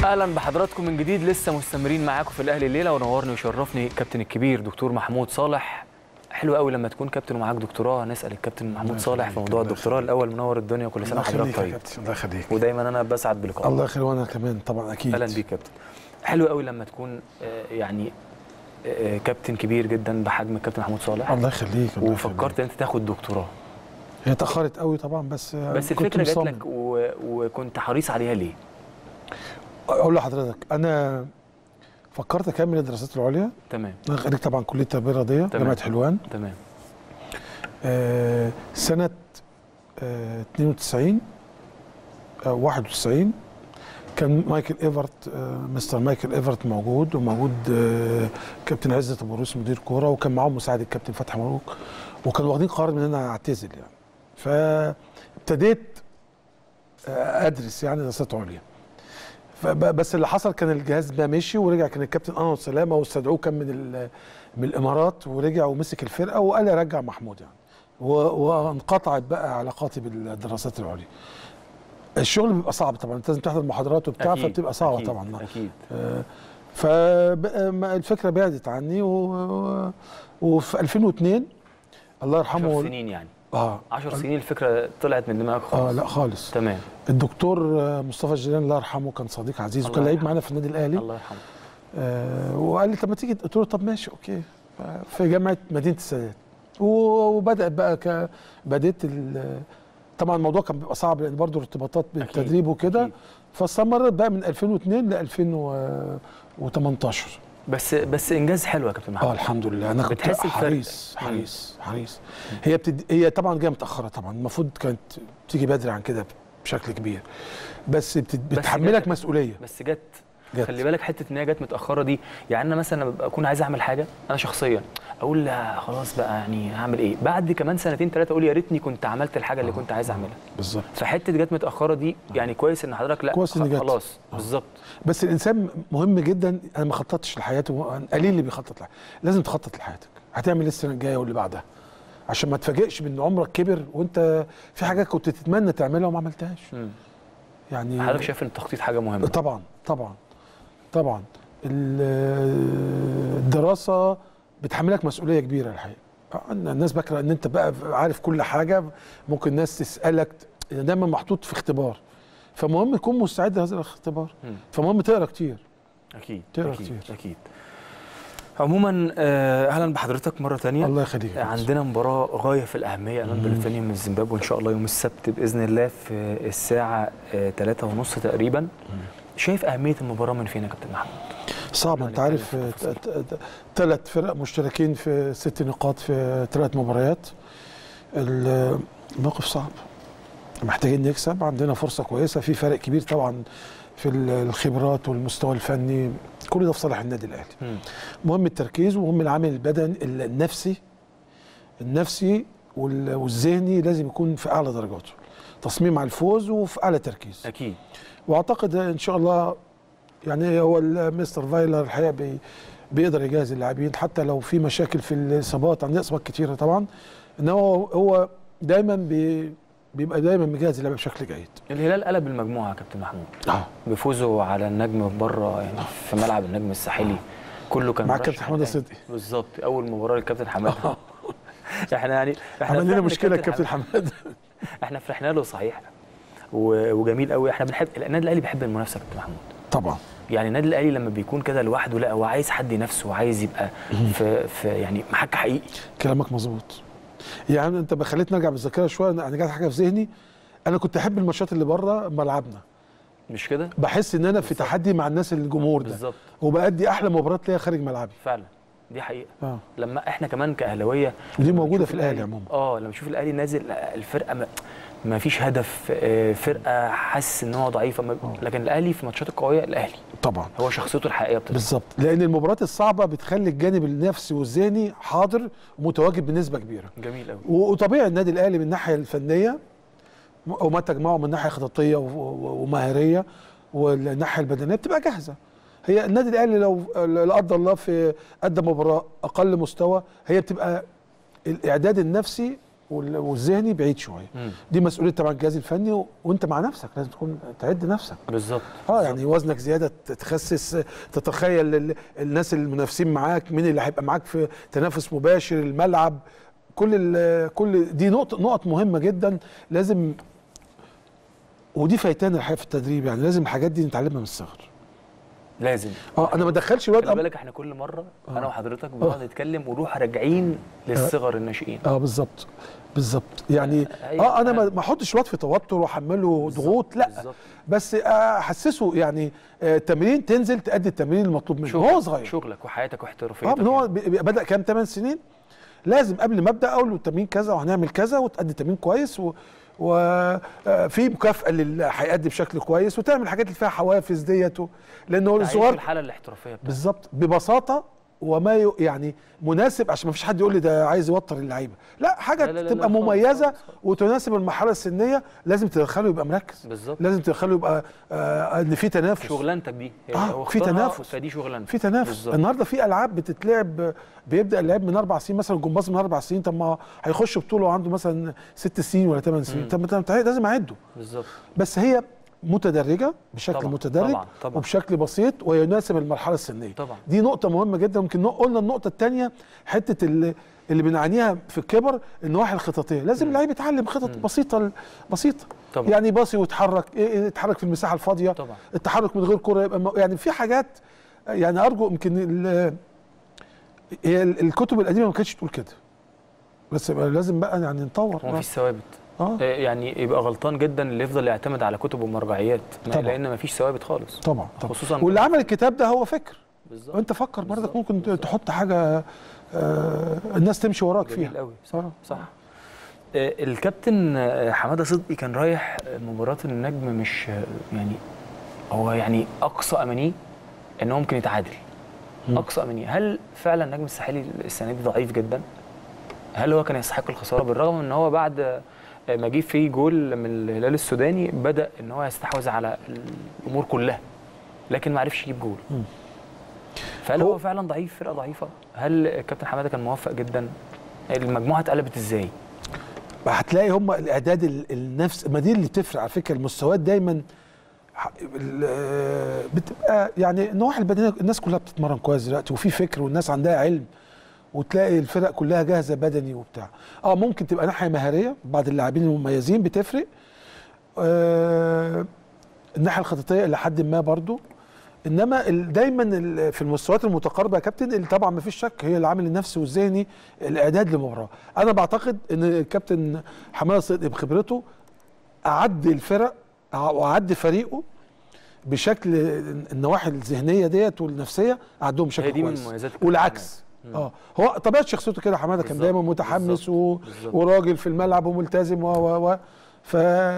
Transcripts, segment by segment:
اهلا بحضراتكم من جديد. لسه مستمرين معاكم في الاهلي الليله، ونورني وشرفني الكابتن الكبير دكتور محمود صالح. حلو قوي لما تكون كابتن ومعاك دكتوراه نسال الكابتن محمود صالح في موضوع الدكتوراه. الاول منور الدنيا وكل سنه وحضرتك طيب. الله يخليك. ودايما انا بسعد بلقائك. الله يخليك وانا كمان طبعا اكيد. اهلا بيك كابتن. حلو قوي لما تكون يعني كابتن كبير جدا بحجم الكابتن محمود صالح. الله يخليك. وفكرت انت تاخد دكتوراه. هي اتاخرت قوي طبعا بس الفكره جات لك وكنت حريص عليها ليه؟ اقول لحضرتك انا فكرت اكمل الدراسات العليا. تمام. انا خريج طبعا كليه التربيه الرياضيه جامعه حلوان. تمام. سنه 92 91 كان مايكل ايفرت مستر مايكل ايفرت موجود، وموجود كابتن عزت ابو روس مدير كوره، وكان معاهم مساعد الكابتن فتحي مبروك، وكانوا واخدين قرار ان انا اعتزل يعني. فابتديت ادرس يعني دراسات عليا. بس اللي حصل كان الجهاز ده مشي ورجع، كان الكابتن انور سلامه واستدعوه كان من الامارات، ورجع ومسك الفرقه وقال لي رجع محمود يعني. وانقطعت بقى علاقاتي بالدراسات العليا. الشغل بيبقى صعب طبعا، انت لازم تحضر محاضرات وبتاع، فبتبقى صعبه أكيد طبعا. اكيد. فالفكره بعدت عني وفي 2002 الله يرحمه 10 سنين يعني. 10 سنين الفكره طلعت من دماغك خالص؟ لا خالص. تمام. الدكتور مصطفى الجيلاني الله يرحمه كان صديق عزيز وكان لعيب معانا في النادي الاهلي. الله يرحمه. وقال لي طب ما تيجي، قلت له طب ماشي اوكي. في جامعه مدينه السادات، وبدات بقى بديت طبعا الموضوع كان بيبقى صعب لان برضه ارتباطات بالتدريب وكده، فاستمرت بقى من 2002 ل 2018. بس انجاز حلو يا كابتن محمود. الحمد لله. انا كنت حريص. هي طبعا جايه متاخره طبعا، المفروض كانت تيجي بدري عن كده بشكل كبير، بس بتحملك مسؤوليه. بس جت. خلي بالك حته ان هي جت متاخره دي، يعني انا مثلا لما اكون عايز اعمل حاجه انا شخصيا اقول لا خلاص بقى يعني هعمل ايه، بعد كمان سنتين ثلاثه اقول يا ريتني كنت عملت الحاجه اللي كنت عايز اعملها. بالظبط. فحته جت متاخره دي يعني كويس ان حضرتك لا كويس ان جت. خلاص بالظبط. بس الانسان مهم جدا، انا ما خططتش لحياته، قليل اللي بيخطط لحياته. لازم تخطط لحياتك، هتعمل ايه السنه الجايه واللي بعدها، عشان ما تفاجئش بان عمرك كبر وانت في حاجات كنت تتمنى تعملها وما عملتهاش. يعني حضرتك شايف ان التخطيط حاجه مهمه؟ طبعا الدراسه بتحملك مسؤوليه كبيره الحقيقه. الناس فاكره ان انت بقى عارف كل حاجه، ممكن الناس تسالك، دايما محطوط في اختبار، فمهم تكون مستعد لهذا الاختبار. فمهم تقرا كتير. اكيد تقرا كتير. كتير. عموما اهلا بحضرتك مره ثانيه. الله يخليك. عندنا مباراه غايه في الاهميه امام بلوتينيوم من الزيمبابوي ان شاء الله يوم السبت باذن الله في الساعه 3:30 تقريبا. شايف اهميه المباراه من فين يا كابتن محمود؟ صعب. انت عارف 3 فرق مشتركين في 6 نقاط في 3 مباريات. الموقف صعب، محتاجين نكسب، عندنا فرصه كويسه، في فرق كبير طبعا في الخبرات والمستوى الفني، كل ده في صالح النادي الاهلي. مهم التركيز ومهم العامل البدني النفسي والذهني لازم يكون في اعلى درجاته، تصميم على الفوز وفي اعلى تركيز اكيد. واعتقد ان شاء الله يعني هو مستر فايلر الحقيقه بيقدر يجهز اللاعبين حتى لو في مشاكل في الاصابات، عندنا اصابات كتيره طبعا، ان هو دايما بيبقى دايما مجهز اللعبه بشكل جيد. الهلال قلب المجموعه يا كابتن محمود بفوزه على النجم بره يعني في ملعب النجم الساحلي. كله كان مع الكابتن حماده صدقي بالظبط. اول مباراه للكابتن حماده. احنا عمل لنا مشكله الكابتن حماده. احنا فرحنا له صحيح وجميل قوي. احنا بنحب النادي الاهلي، بيحب المنافسه يا كابتن محمود طبعا. يعني النادي الاهلي لما بيكون كده لوحده لا هو عايز حد ينافسه وعايز يبقى في يعني محك حقيقي. كلامك مظبوط. يعني انت خليتني ارجع بالذاكره شويه، انا جات حاجه في ذهني، انا كنت احب الماتشات اللي بره ملعبنا، مش كده؟ بحس ان انا في تحدي مع الناس الجمهور ده بالظبط، وبأدي احلى مباريات ليا خارج ملعبي فعلا. دي حقيقه. لما احنا كمان كاهلاويه ودي موجوده في الاهلي عموما. لما نشوف الاهلي نازل الفرقه ما فيش هدف، فرقه حاسس ان هو ضعيفه، لكن الاهلي في الماتشات القويه الاهلي طبعا هو شخصيته الحقيقيه بالظبط، لان المباريات الصعبه بتخلي الجانب النفسي والذهني حاضر ومتواجد بنسبه كبيره. جميل قوي. وطبيعي النادي الاهلي من الناحيه الفنيه وما تجمعه من ناحيه خططيه ومهاريه والناحيه البدنيه بتبقى جاهزه. هي النادي الاهلي لو لا قدر الله في قدم مباراه اقل مستوى، هي بتبقى الاعداد النفسي والذهني بعيد شويه. دي مسؤوليه طبعا الجهاز الفني، وانت مع نفسك لازم تكون تعد نفسك. بالظبط. يعني وزنك زياده تخسس، تتخيل الناس المنافسين معاك، مين اللي هيبقى معاك في تنافس مباشر، الملعب، كل دي نقط مهمه جدا لازم، ودي فايتانا الحقيقه في التدريب. يعني لازم الحاجات دي نتعلمها من الصغر. لازم. انا ما ادخلش الواد. خلي بالك احنا كل مره انا وحضرتك بنقعد نتكلم ونروح راجعين للصغر الناشئين. بالظبط يعني انا ما احطش الواد في توتر واحمله ضغوط، لا بالزبط. بس احسسه يعني تمرين تنزل تأدي التمرين المطلوب منه وهو صغير. شغلك وحياتك واحترافيتك. من هو بدا كام 8 سنين لازم قبل ما ابدا اقول له التمرين كذا وهنعمل كذا وتأدي تمرين كويس، وفي مكافاه للي هيأدي بشكل كويس، وتعمل الحاجات اللي فيها حوافز ديت، لانه الصغار الحاله الاحترافيه بالظبط ببساطه وما يعني مناسب، عشان ما فيش حد يقول لي ده عايز يوتر اللعيبه، لا حاجه لا تبقى مميزه خالص. وتناسب المرحله السنيه. لازم تدخله يبقى مركز بالظبط، لازم تدخله يبقى ان في تنافس. شغلانتك دي في تنافس، فدي شغلانتك، في تنافس بالزبط. النهارده في العاب بتتلعب، بيبدا اللعب من 4 سنين مثلا، الجمباز من 4 سنين، طب ما هيخش بطوله وعنده مثلا 6 سنين ولا 8 سنين، طب لازم اعده بالظبط. بس هي متدرجه بشكل طبعًا متدرج طبعًا وبشكل بسيط ويناسب المرحله السنيه طبعًا. دي نقطه مهمه جدا. ممكن قلنا النقطه الثانيه حته اللي بنعانيها في الكبر، النواحي الخططيه، لازم اللعيب يتعلم خطط بسيطه طبعًا. يعني باصي ويتحرك، يتحرك في المساحه الفاضيه طبعًا. التحرك من غير كره يبقى يعني في حاجات، يعني ارجو يمكن هي الكتب القديمه ما كانتش تقول كده، بس لازم بقى يعني نطور. مفيش ثوابت. يعني يبقى غلطان جدا اللي يفضل يعتمد على كتب ومرجعيات، لان مفيش ثوابت خالص طبعا. خصوصا واللي عمل الكتاب ده هو فكر بالظبط. وانت فكر برضك ممكن تحط حاجه الناس تمشي وراك فيها قوي. صح. الكابتن حماده صدقي كان رايح مباراه النجم، مش يعني هو يعني اقصى امانيه ان هو ممكن يتعادل، اقصى امانيه. هل فعلا النجم الساحلي السنه دي ضعيف جدا؟ هل هو كان يستحق الخساره، بالرغم ان هو بعد ما جه فيه جول من الهلال السوداني بدا ان هو يستحوذ على الامور كلها، لكن ما عرفش يجيب جول؟ فهل هو فعلا ضعيف، فرقه ضعيفه؟ هل الكابتن حماده كان موفق جدا؟ المجموعه اتقلبت ازاي؟ هتلاقي هم الاعداد النفس، ما دي اللي بتفرق على فكره. المستويات دايما بتبقى يعني النواحي البدنيه، الناس كلها بتتمرن كويس دلوقتي وفي فكر والناس عندها علم، وتلاقي الفرق كلها جاهزه بدني وبتاع. ممكن تبقى ناحيه مهاريه بعض اللاعبين المميزين بتفرق، الناحيه الخططيه الى حد ما برضو. انما دايما في المستويات المتقاربه يا كابتن، اللي طبعا ما فيش شك هي العامل النفسي والذهني، الاعداد للمباراه. انا بعتقد ان الكابتن حماده صدقي بخبرته اعد الفرق واعد فريقه بشكل النواحي الذهنيه ديت والنفسيه اعدهم بشكل كويس، والعكس. هو طبيعه شخصيته كده حماده كان دايما متحمس وراجل في الملعب وملتزم ف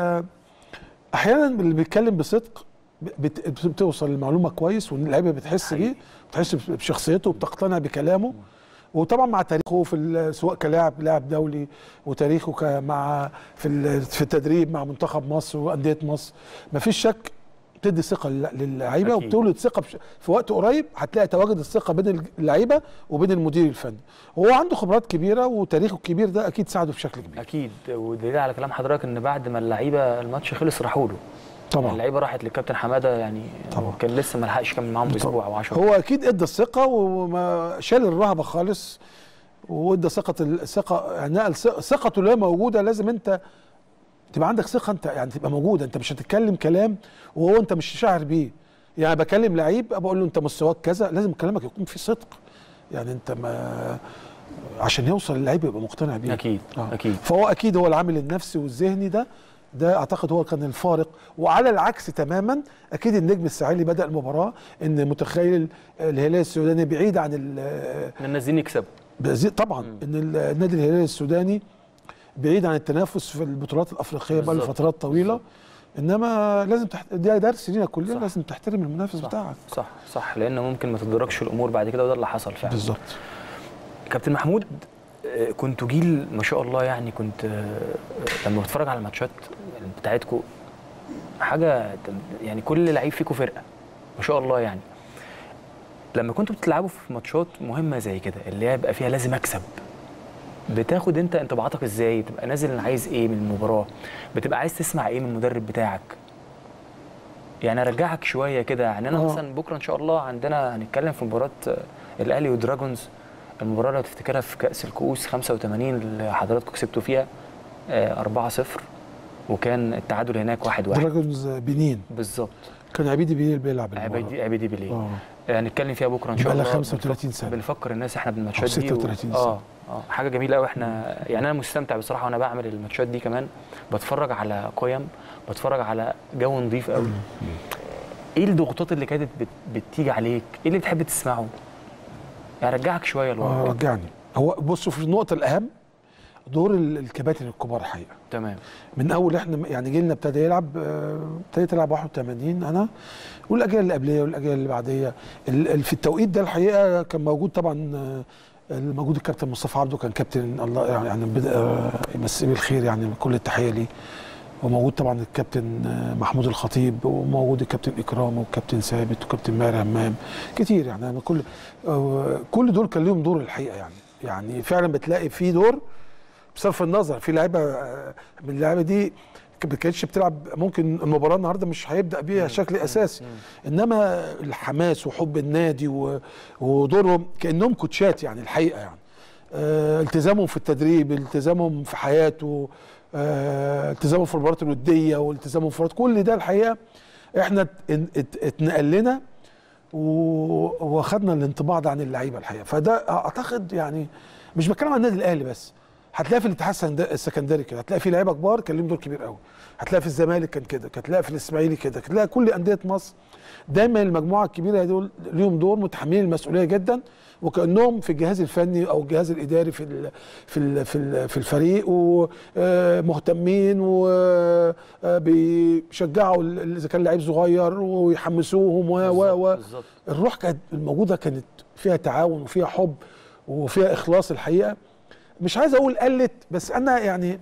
احيانا اللي بيتكلم بصدق بتوصل المعلومه كويس، واللعيبه بتحس بيه، بتحس بشخصيته وبتقتنع بكلامه. وطبعا مع تاريخه سواء لاعب دولي، وتاريخه في التدريب مع منتخب مصر وانديه مصر، مفيش شك بتدي ثقه للعيبه، وبتولد ثقه في وقت قريب هتلاقي تواجد الثقه بين اللعيبه وبين المدير الفني. وهو عنده خبرات كبيره وتاريخه الكبير ده اكيد ساعده بشكل كبير. اكيد. ودليل على كلام حضرتك ان بعد ما اللعيبه الماتش خلص راحوا له طبعا، يعني اللعيبه راحت للكابتن حماده، يعني طبعا كان لسه ما لحقش يكمل معاهم اسبوع او 10. هو اكيد ادى الثقه وما شال الرهبه خالص، وادى الثقه يعني نقل ثقته اللي هي موجوده. لازم انت تبقى عندك ثقه، انت يعني تبقى موجوده، انت مش هتتكلم كلام وهو انت مش شاعر بيه. يعني بكلم لعيب بقول له انت مستواك كذا، لازم كلامك يكون فيه صدق، يعني انت ما عشان يوصل اللعيب يبقى مقتنع بيه. اكيد اكيد. فهو اكيد هو العامل النفسي والذهني ده اعتقد هو كان الفارق. وعلى العكس تماما اكيد النجم الساحلي بدا المباراه ان متخيل الهلال السوداني بعيد عن الناس دي يكسبوا طبعا ان النادي الهلال السوداني بعيد عن التنافس في البطولات الافريقيه بقى لفترات طويله. انما لازم ده درس لينا كلنا، لازم تحترم المنافس بتاعك. صح لان ممكن ما تدركش الامور بعد كده، وده اللي حصل فعلا بالظبط. كابتن محمود، كنتوا جيل ما شاء الله، يعني كنت لما بتفرج على الماتشات بتاعتكم حاجه، يعني كل لعيب فيكم فرقه ما شاء الله. يعني لما كنتوا بتلعبوا في ماتشات مهمه زي كده اللي هي يبقى فيها لازم اكسب، بتاخد انت انطباعاتك ازاي؟ تبقى نازل عايز ايه من المباراه؟ بتبقى عايز تسمع ايه من المدرب بتاعك؟ يعني ارجعك شويه كده. يعني انا مثلا بكره ان شاء الله عندنا هنتكلم في مباراه الاهلي ودراجونز، المباراه لو تفتكرها في كاس الكؤوس 85 اللي حضراتكم كسبتوا فيها 4-0، وكان التعادل هناك 1-1. دراجونز بنين بالظبط. كان عبيدي بيليه بيلعب عبيدي بيليه. هنتكلم فيها بكره ان شاء الله. بقى 35 سنه بنفكر الناس احنا بالماتشات دي 36 سنه. حاجه جميله قوي. احنا يعني انا مستمتع بصراحه وانا بعمل الماتشات دي، كمان بتفرج على قيم، بتفرج على جو نظيف قوي. ايه الضغوطات اللي كانت بتيجي عليك؟ ايه اللي بتحب تسمعه؟ يعني رجعك شويه لورا. رجعني. هو بصوا في النقطه الاهم دور الكباتن الكبار الحقيقه. تمام. من اول احنا يعني جيلنا ابتدى يلعب، ابتديت العب 81 انا، والاجيال اللي قبليه والاجيال اللي بعديه. في التوقيت ده الحقيقه كان موجود طبعا موجود الكابتن مصطفى عبده، كان كابتن الله يعني يمسيه بالخير، يعني كل التحيه ليه. وموجود طبعا الكابتن محمود الخطيب، وموجود الكابتن اكرام والكابتن ثابت والكابتن ماهر همام، كتير يعني. انا كل دول كان لهم دور الحقيقه يعني فعلا بتلاقي في دور بصرف النظر في لعيبه من اللعيبه دي ما كانتش بتلعب، ممكن المباراه النهارده مش هيبدا بيها بشكل اساسي، انما الحماس وحب النادي ودورهم كانهم كوتشات يعني الحقيقه يعني. التزامهم في التدريب، التزامهم في حياته، التزامهم في المباريات الوديه، والتزامهم في كل ده الحقيقه احنا اتنقل لنا واخدنا الانطباع ده عن اللعيبه الحقيقه. فده اعتقد يعني مش بتكلم عن النادي الاهلي بس، هتلاقي في الاتحاد السكندري كده، هتلاقي في لعيبه كبار كان لهم دور كبير قوي، هتلاقي في الزمالك كان كده، هتلاقي في الاسماعيلي كده، هتلاقي كل انديه مصر دايما المجموعه الكبيره دول ليهم دور، متحملين المسؤوليه جدا، وكانهم في الجهاز الفني او الجهاز الاداري في الفريق، ومهتمين وبيشجعوا اذا كان لعيب صغير ويحمسوهم الروح كانت الموجوده، كانت فيها تعاون وفيها حب وفيها اخلاص الحقيقه. مش عايز اقول قلت، بس انا يعني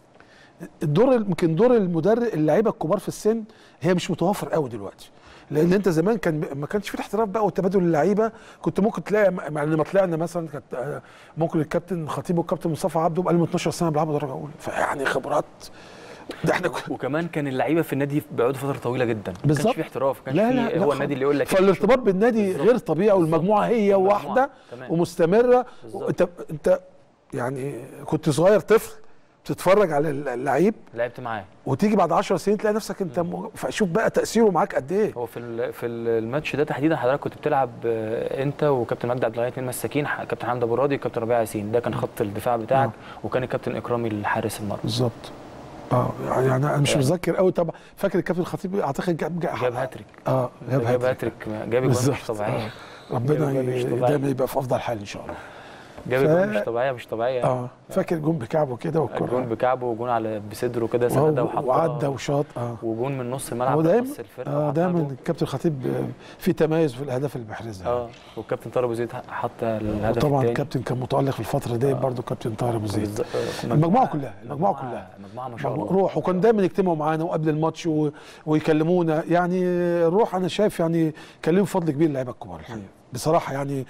يمكن دور المدرب اللعيبه الكبار في السن هي مش متوفر قوي دلوقتي، لان انت زمان ما كانش في احتراف بقى وتبادل اللعيبه. كنت ممكن تلاقي لما طلعنا مثلا كانت ممكن الكابتن خطيب والكابتن مصطفى عبده بقى لهم 12 سنه بيلعبوا درجه اولى، فيعني خبرات. ده احنا وكمان كان اللعيبه في النادي بيقعدوا فتره طويله جدا، ما كانش في احتراف، ما كانش في هو النادي اللي يقول لك. فالارتباط بالنادي غير طبيعي، والمجموعه هي واحده ومستمره. انت يعني كنت صغير طفل بتتفرج على اللعيب، لعبت معاه، وتيجي بعد 10 سنين تلاقي نفسك انت شوف بقى تاثيره معاك قد ايه. هو في الماتش ده تحديدا حضرتك كنت بتلعب انت وكابتن مجدي عبد الغني، اثنين مساكين، كابتن حمد ابو راضي وكابتن ربيع ياسين، ده كان خط الدفاع بتاعك. وكان الكابتن اكرامي الحارس المرمى. بالظبط. يعني انا مش متذكر قوي طبعا، فاكر الكابتن الخطيب اعتقد جاب هاتريك. جاب هاتريك، جاب اجوان مش طبيعيه. ربنا دايما يبقى في افضل حال ان شاء الله. جاب جون مش طبيعيه. فاكر جون بكعبه كده، والكره جون بكعبه وجون على بصدره كده سندها وحطها وعدى وشاط. وجون من نص الملعب نص الفرقه. دايما الكابتن الخطيب في تميز في الاهداف اللي بيحرزها. والكابتن طاهر ابو زيد حط الهدف الثاني. طبعا الكابتن كان متالق في الفتره دي برضه، كابتن طاهر ابو زيد. المجموعه كلها المجموعه ما شاء الله روح، وكان دايما يجتمعوا معانا وقبل الماتش ويكلمونا. يعني الروح انا شايف يعني كان لهم فضل كبير اللعيبه الكبار الحقيقه بصراحه. يعني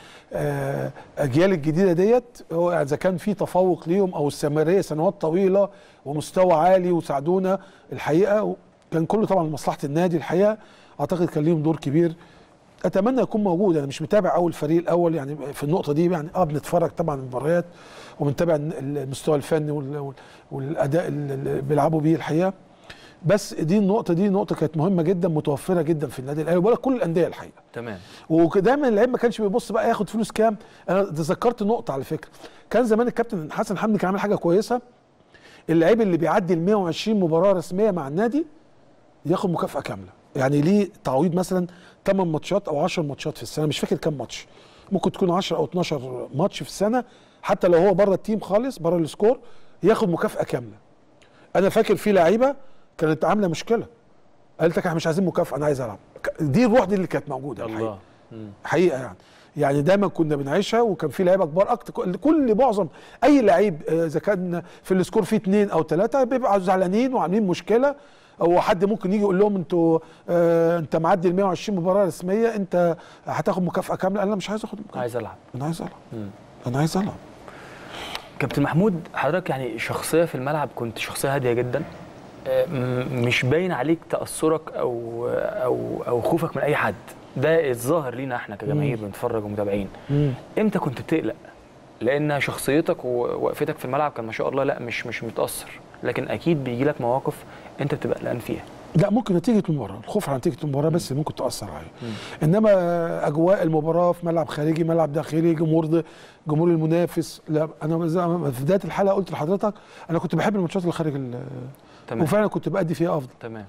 اجيال الجديده ديت هو اذا كان في تفوق ليهم او استمراريه سنوات طويله ومستوى عالي وساعدونا الحقيقه، كان كله طبعا لمصلحه النادي الحقيقه. اعتقد كان ليهم دور كبير، اتمنى يكون موجود. انا مش متابع اول الفريق الاول يعني في النقطه دي، يعني بنتفرج طبعا المباريات وبنتابع المستوى الفني والاداء اللي بيلعبوا بيه الحقيقه. بس دي نقطه كانت مهمه جدا، متوفره جدا في النادي الاهلي ولا كل الانديه الحقيقه. تمام. ودايما اللعيب ما كانش بيبص بقى ياخد فلوس كام. انا تذكرت نقطه على فكره، كان زمان الكابتن حسن حمدي كان عامل حاجه كويسه، اللعيب اللي بيعدي ال 120 مباراه رسميه مع النادي ياخد مكافاه كامله. يعني ليه تعويض مثلا 8 ماتشات او 10 ماتشات في السنه، مش فاكر كام ماتش، ممكن تكون 10 او 12 ماتش في السنه، حتى لو هو بره التيم خالص بره السكور ياخد مكافاه كامله. انا فاكر في لعيبه كانت عامله مشكله، قالت لك احنا مش عايزين مكافاه، انا عايز العب. دي الروح دي اللي كانت موجوده الحقيقه. حقيقه يعني دايما كنا بنعيشها، وكان في لعيبه كبار اكتر. معظم اي لعيب اذا كان في السكور فيه 2 أو 3 بيبقوا زعلانين وعاملين مشكله، او حد ممكن يجي يقول لهم انتوا انت معدي ال 120 مباراه رسميه، انت هتاخد مكافاه كامله. انا مش عايز اخد مكافاه، عايز العب. انا عايز العب. كابتن محمود، حضرتك يعني شخصيه في الملعب، كنت شخصيه هاديه جدا، مش باين عليك تاثرك او خوفك من اي حد، ده الظاهر لينا احنا كجماهير بنتفرج ومتابعين. امتى كنت بتقلق؟ لان شخصيتك ووقفتك في الملعب كان ما شاء الله، لا مش متاثر، لكن اكيد بيجي لك مواقف انت بتبقى قلقان فيها. لا، ممكن نتيجه المباراه، الخوف على نتيجه المباراه بس ممكن تاثر عليه. انما اجواء المباراه في ملعب خارجي، ملعب داخلي، جمهور المنافس، لا. انا في بدايه الحلقه قلت لحضرتك انا كنت بحب الماتشات اللي خارج تمام. وفعلا كنت بادي فيها افضل. تمام.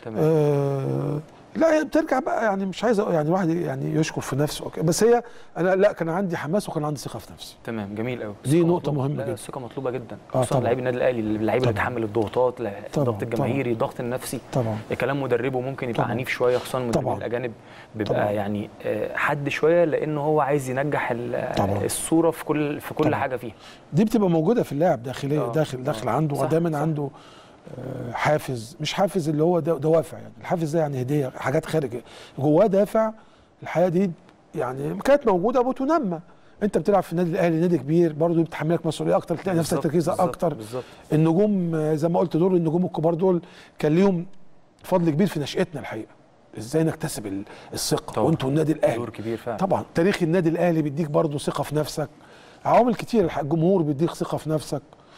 لا، بترجع بقى، يعني مش عايز يعني الواحد يعني يشكر في نفسه، بس هي انا لا، كان عندي حماس وكان عندي ثقه في نفسي. تمام، جميل قوي. دي نقطه مهمه جدا. الثقه مطلوبه جدا، خصوصا لعيب النادي الاهلي، اللعيب اللي بيتحمل الضغوطات، الضغط الجماهيري، الضغط النفسي. طبعا كلام مدربه ممكن يبقى عنيف شويه، خصوصا المدربين الاجانب بيبقى طبعا. يعني حد شويه، لانه هو عايز ينجح الصوره في كل حاجه فيها. دي بتبقى موجوده في اللاعب داخليا، داخل عنده دايما عنده حافز، مش حافز اللي هو دوافع، يعني الحافز ده يعني هديه، حاجات خارجه جواه دافع. الحياه دي يعني كانت موجوده وبتنمى. انت بتلعب في النادي الاهلي، نادي كبير برضه، بتحملك مسؤوليه اكتر، تلاقي نفسك تركيزك اكتر. بالظبط. النجوم زي ما قلت، دور النجوم الكبار دول كان ليهم فضل كبير في نشأتنا الحقيقه، ازاي نكتسب الثقه وانتوا النادي الاهلي. دور كبير فعلا. طبعا تاريخ النادي الاهلي بيديك برضه ثقه في نفسك، عوامل كتير، الجمهور بيديك ثقه في نفسك،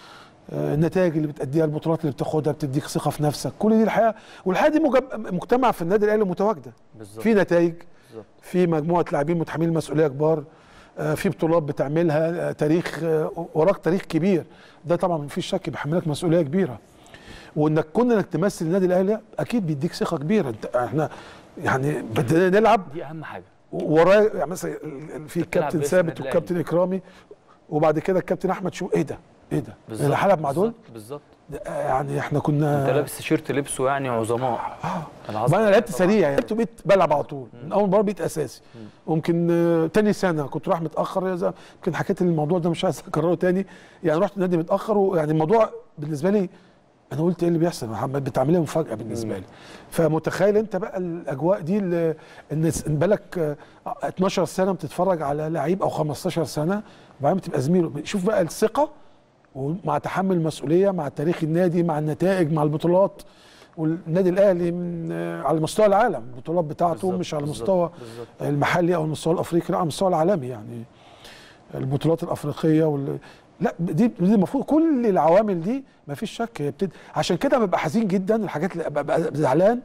النتائج اللي بتأديها، البطولات اللي بتاخدها بتديك ثقه في نفسك، كل دي الحياه. والحياه دي مجتمع في النادي الاهلي متواجده. بالظبط. في نتائج، في مجموعه لاعبين متحملين مسؤوليه كبار، في بطولات بتعملها، تاريخ وراك، تاريخ كبير، ده طبعا ما فيش شك بيحملك مسؤوليه كبيره. وانك انك تمثل النادي الاهلي اكيد بيديك ثقه كبيره. احنا يعني بدنا نلعب، دي اهم حاجه. ورايا يعني مثلا في الكابتن ثابت والكابتن اكرامي، وبعد كده الكابتن احمد شو، ايه ده اللي حلب مع دول بالظبط. يعني احنا كنا، انت لابس تيشيرت لبسه يعني عظماء. انا لعبت سريع، يعني بقيت بلعب على طول من اول مباراه، بقيت اساسي. ممكن تاني سنه كنت رايح متاخر، يمكن حكيت الموضوع ده مش عايز اكرره تاني، يعني رحت النادي متاخر، ويعني الموضوع بالنسبه لي انا قلت ايه اللي بيحصل، بتعملها مفاجاه بالنسبه لي. فمتخيل انت بقى الاجواء دي، ان بالك 12 سنه بتتفرج على لعيب او 15 سنه، وبعدين بتبقى زميله. شوف بقى الثقه، ومع تحمل المسؤوليه، مع تاريخ النادي، مع النتائج، مع البطولات. والنادي الاهلي على مستوى العالم، البطولات بتاعته مش على المستوى المحلي او المستوى الافريقي، لا على المستوى العالمي، يعني البطولات الافريقيه لا، دي المفروض كل العوامل دي ما فيش شك هي عشان كده ببقى حزين جدا. الحاجات اللي ببقى زعلان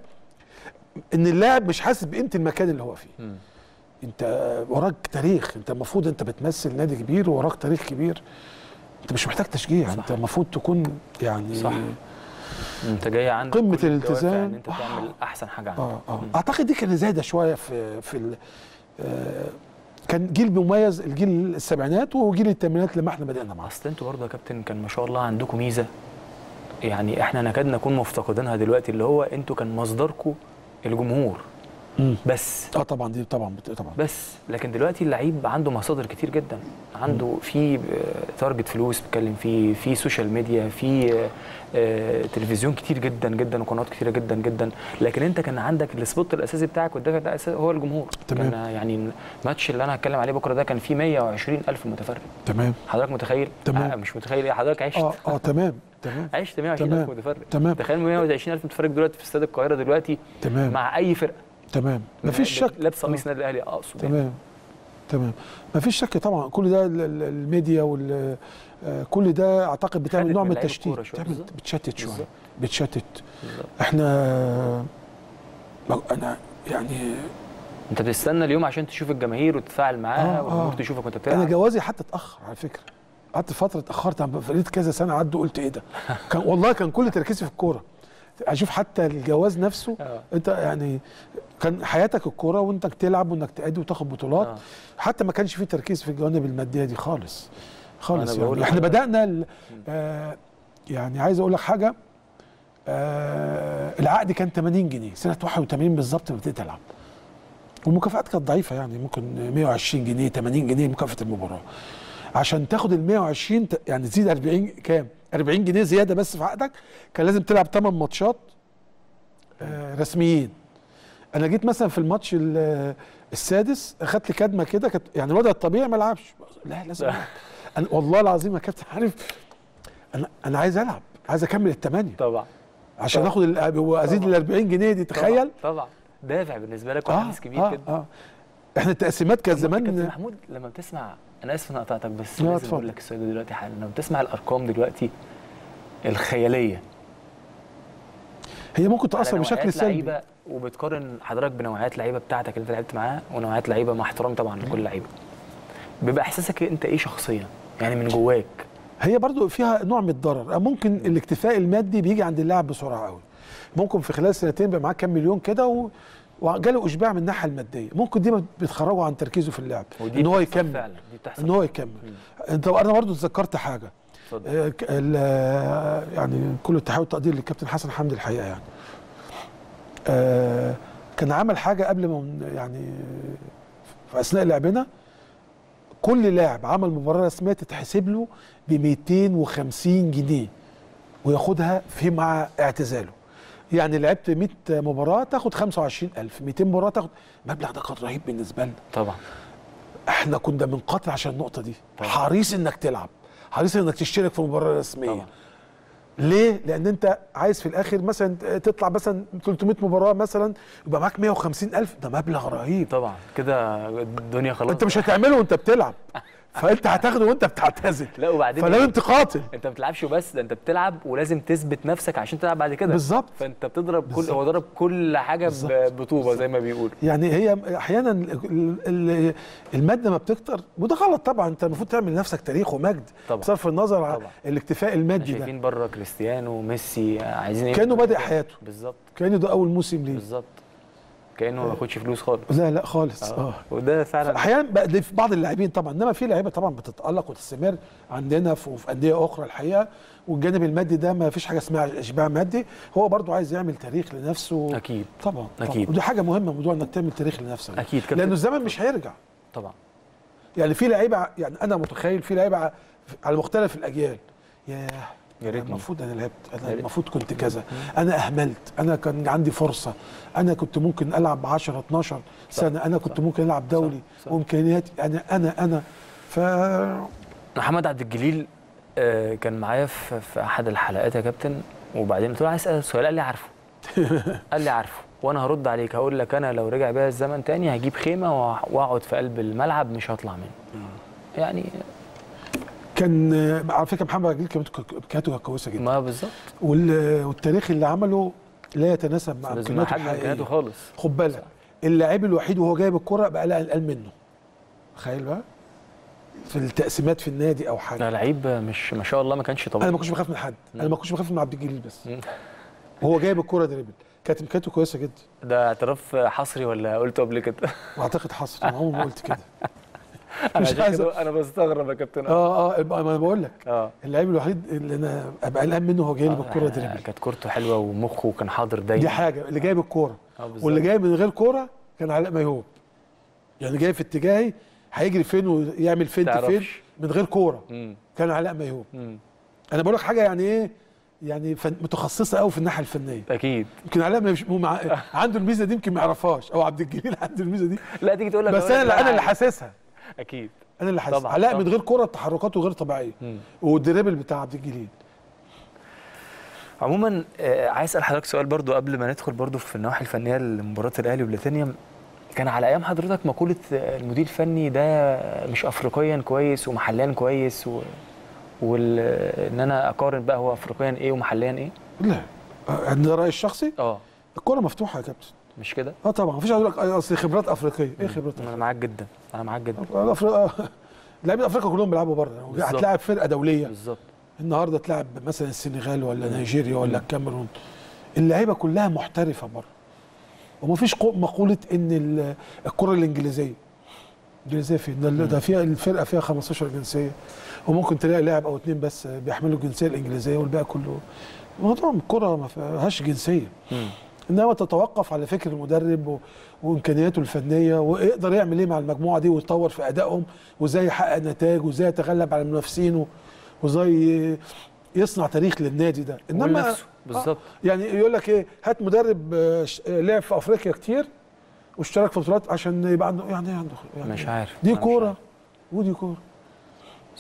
ان اللاعب مش حاسس بقيمه المكان اللي هو فيه. انت وراك تاريخ، انت المفروض انت بتمثل نادي كبير ووراك تاريخ كبير، انت مش محتاج تشجيع. صح. انت المفروض تكون يعني صح، انت جاي عندك قمه الالتزام ان انت تعمل احسن حاجه عندك. اعتقد دي كانت زايده شويه في كان جيل مميز، الجيل السبعينات وجيل الثمانينات لما احنا بدأنا معاه. اصل انتوا برضه يا كابتن كان ما شاء الله عندكم ميزه، يعني احنا نكاد نكون مفتقدينها دلوقتي، اللي هو انتوا كان مصدركم الجمهور بس. طبعا دي طبعا بس. لكن دلوقتي اللعيب عنده مصادر كتير جدا، عنده في تارجت فلوس بيتكلم فيه، في سوشيال ميديا، في تلفزيون كتير جدا جدا وقنوات كتيره جدا جدا. لكن انت كان عندك السبوت الاساسي بتاعك والدافع الاساسي هو الجمهور. تمام. كان يعني الماتش اللي انا هتكلم عليه بكره ده كان فيه 120,000 متفرج. تمام. حضرتك متخيل؟ تمام. مش متخيل ايه، حضرتك عشت. تمام. عشت 120,000 متفرج. تمام. تخيل 120,000 متفرج دلوقتي في استاد القاهره دلوقتي. تمام. مع اي فرقه. تمام، مفيش شك. لابس قميص النادي الاهلي اقصد. تمام، مفيش شك طبعا. كل ده الميديا كل ده اعتقد بتعمل نوع من التشتيت، بتشتت. احنا انا يعني انت بتستنى اليوم عشان تشوف الجماهير وتتفاعل معاها والجمهور تشوفك وانت بتلعب. انا جوازي حتى اتاخر على فكره، قعدت فتره اتاخرت، فرقت كذا سنه عدوا، قلت ايه ده، كان والله كان كل تركيزي في الكوره. اشوف حتى الجواز نفسه، انت يعني كان حياتك الكوره وانت تلعب وانك تأدي وتاخد بطولات. حتى ما كانش فيه تركيز في الجوانب الماديه دي خالص. يعني احنا بدأنا يعني عايز اقول لك حاجه، العقد كان 80 جنيه سنه 81 بالظبط بدأت العب، والمكافآت كانت ضعيفه، يعني ممكن 120 جنيه 80 جنيه مكافاه المباراه. عشان تاخد ال 120 يعني تزيد 40 كام؟ 40 جنيه زياده بس في عقدك. كان لازم تلعب 8 ماتشات رسميين. انا جيت مثلا في الماتش السادس اخدت لي كدمه كده، كانت يعني الوضع الطبيعي ما العبش، لا لازم أنا والله العظيم يا كابتن عارف، انا عايز العب، عايز اكمل ال8 طبعا عشان اخد وازيد ال 40 جنيه دي، تخيل. طبعا دافع بالنسبه لك وحافز كبير جدا. احنا التقسيمات كان زمان. كابتن محمود لما بتسمع، انا اسف ان قطعتك بس لازم اقول لك السؤال ده دلوقتي حالا، لما بتسمع الارقام دلوقتي الخياليه هي ممكن تاثر بشكل سلبي، وبتقارن حضرتك بنوعيات لعيبه بتاعتك اللي انت لعبت معاها ونوعيات لعيبه، مع احترام طبعا لكل لعيبه، بيبقى احساسك انت ايه شخصيا يعني من جواك؟ هي برضو فيها نوع من الضرر. ممكن الاكتفاء المادي بيجي عند اللاعب بسرعه قوي، ممكن في خلال سنتين يبقى معاه كام مليون كده وجاله اشباع من الناحيه الماديه، ممكن دي بتخرجه عن تركيزه في اللعب، ان هو يكمل فعلا. دي بتحصل ان هو يكمل. انت انا برضو اتذكرت حاجه، يعني كل التحيه والتقدير للكابتن حسن حمدي الحقيقه، يعني كان عمل حاجه قبل ما يعني في اثناء لعبنا، كل لاعب عمل مباراه رسميه تتحسب له ب 250 جنيه وياخدها في مع اعتزاله. يعني لعبت 100 مباراه تاخد 25,000، 200 مباراه تاخد المبلغ ده. كان رهيب بالنسبه لنا طبعا. احنا كنا بنقاتل عشان النقطه دي طبعا. حريص انك تلعب، حريص انك تشترك في مباراه رسميه طبعا. ليه؟ لان انت عايز في الاخر مثلا تطلع مثلا 300 مباراه مثلا يبقى معاك 150,000، ده مبلغ رهيب طبعا. كده الدنيا خلاص، انت مش هتعمله وانت بتلعب فانت هتاخده وانت بتعتزل. لا وبعدين فلازم تقاتل، انت ما بتلعبش وبس، ده انت بتلعب ولازم تثبت نفسك عشان تلعب بعد كده. بالظبط. فانت بتضرب هو ضرب كل حاجه بطوبه زي ما بيقولوا. يعني هي احيانا الماده ما بتكتر، وده غلط طبعا. انت المفروض تعمل لنفسك تاريخ ومجد بصرف النظر عن الاكتفاء المادي ده. شايفين بره كريستيانو وميسي عايزين ايه؟ كانه بادئ حياته بالظبط، كانه ده اول موسم ليه بالظبط، كانه ما بياخدش فلوس خالص. لا خالص. وده فعلا احيانا بقى في بعض اللاعبين طبعا، انما في لعيبه طبعا بتتالق وتستمر عندنا في انديه اخرى الحقيقه، والجانب المادي ده ما فيش حاجه اسمها اشباع مادي، هو برضو عايز يعمل تاريخ لنفسه. اكيد طبعا اكيد. ودي حاجه مهمه، موضوع انك تعمل تاريخ لنفسك اكيد، لانه الزمن مش هيرجع طبعا. يعني في لعيبه، يعني انا متخيل في لعيبه على مختلف الاجيال، يا ريت المفروض انا لعبت، انا المفروض كنت كذا، انا اهملت، انا كان عندي فرصه، انا كنت ممكن العب 10 12 سنه، انا كنت ممكن العب دولي وامكانياتي، انا محمد عبد الجليل كان معايا في احد الحلقات يا كابتن، وبعدين قلت له عايز اسال سؤال، قال لي عارفه قال لي عارفه وانا هرد عليك، هقول لك انا لو رجع بيا الزمن تاني هجيب خيمه واقعد في قلب الملعب مش هطلع منه. يعني كان على فكره محمد عبد الجليل امكانياته كويسه جدا، ما بالظبط، والتاريخ اللي عمله لا يتناسب مع امكانياته خالص. خد بالك اللاعب الوحيد وهو جايب الكره بقى قلقان منه، تخيل بقى في التقسيمات في النادي او حاجه. لا لعيب مش ما شاء الله، ما كانش طبيعي. انا ما كنتش بخاف من حد، انا ما كنتش بخاف من عبد الجليل بس وهو جايب الكره دريبل، كانت امكانياته كويسه جدا. ده اعتراف حصري ولا قلته قبل كده؟ اعتقد حصري، انا عمري ما قلت كده. مش عايز، انا بستغرب يا كابتن. ما انا بقول لك اللعيب الوحيد اللي انا ابقى قلقان منه هو جايب الكوره دريبل. كانت كورته حلوه ومخه كان حاضر دايما، دي حاجه. اللي جايب الكوره واللي جايب من غير كوره كان علاء ميهوب، يعني جاي في اتجاهي هيجري فين ويعمل فين فين من غير كوره، كان علاء ميهوب. انا بقول لك حاجه يعني ايه، يعني متخصصه قوي في الناحيه الفنيه. اكيد. يمكن علاء مش عنده الميزه دي، يمكن ما يعرفهاش، او عبد الجليل عنده الميزه دي. لا تيجي تقول لك بس انا اللي حاسسها. اكيد انا اللي حاسس. علاء من غير كوره تحركاته غير طبيعيه، والدريبل بتاع عبد الجليل. عموما عايز اسال حضرتك سؤال برضو قبل ما ندخل برضو في النواحي الفنيه لمباراه الاهلي وبلاتينيوم. كان على ايام حضرتك مقوله المدير الفني ده مش افريقيا كويس ومحليا كويس ان انا اقارن بقى هو افريقيا ايه ومحليا ايه؟ لا ده رايي الشخصي. الكوره مفتوحه يا كابتن، مش كده؟ طبعا مفيش حد يقول لك اصل خبرات افريقيه. ايه خبرات افريقيه؟ انا معاك جدا، انا معاك جدا. لاعبين افريقيا كلهم بيلعبوا بره، هتلاعب فرقه دوليه بالظبط. النهارده تلاعب مثلا السنغال ولا نيجيريا ولا الكاميرون، اللعيبه كلها محترفه بره، ومفيش مقوله ان الكره الانجليزيه فين؟ ده فيها الفرقه فيها 15 جنسيه، وممكن تلاقي لاعب او اتنين بس بيحملوا الجنسيه الانجليزيه والباقي كله. موضوع الكره ما فيهاش جنسيه، انما تتوقف على فكر المدرب وامكانياته الفنيه، ويقدر يعمل ايه مع المجموعه دي ويتطور في ادائهم، وازاي يحقق نتائج، وازاي يتغلب على منافسينه، وازاي يصنع تاريخ للنادي ده. انما بالظبط يعني يقول لك ايه، هات مدرب لعب في افريقيا كتير واشترك في بطولات عشان يبقى عنده يعني مش عارف. دي كوره ودي كوره. صح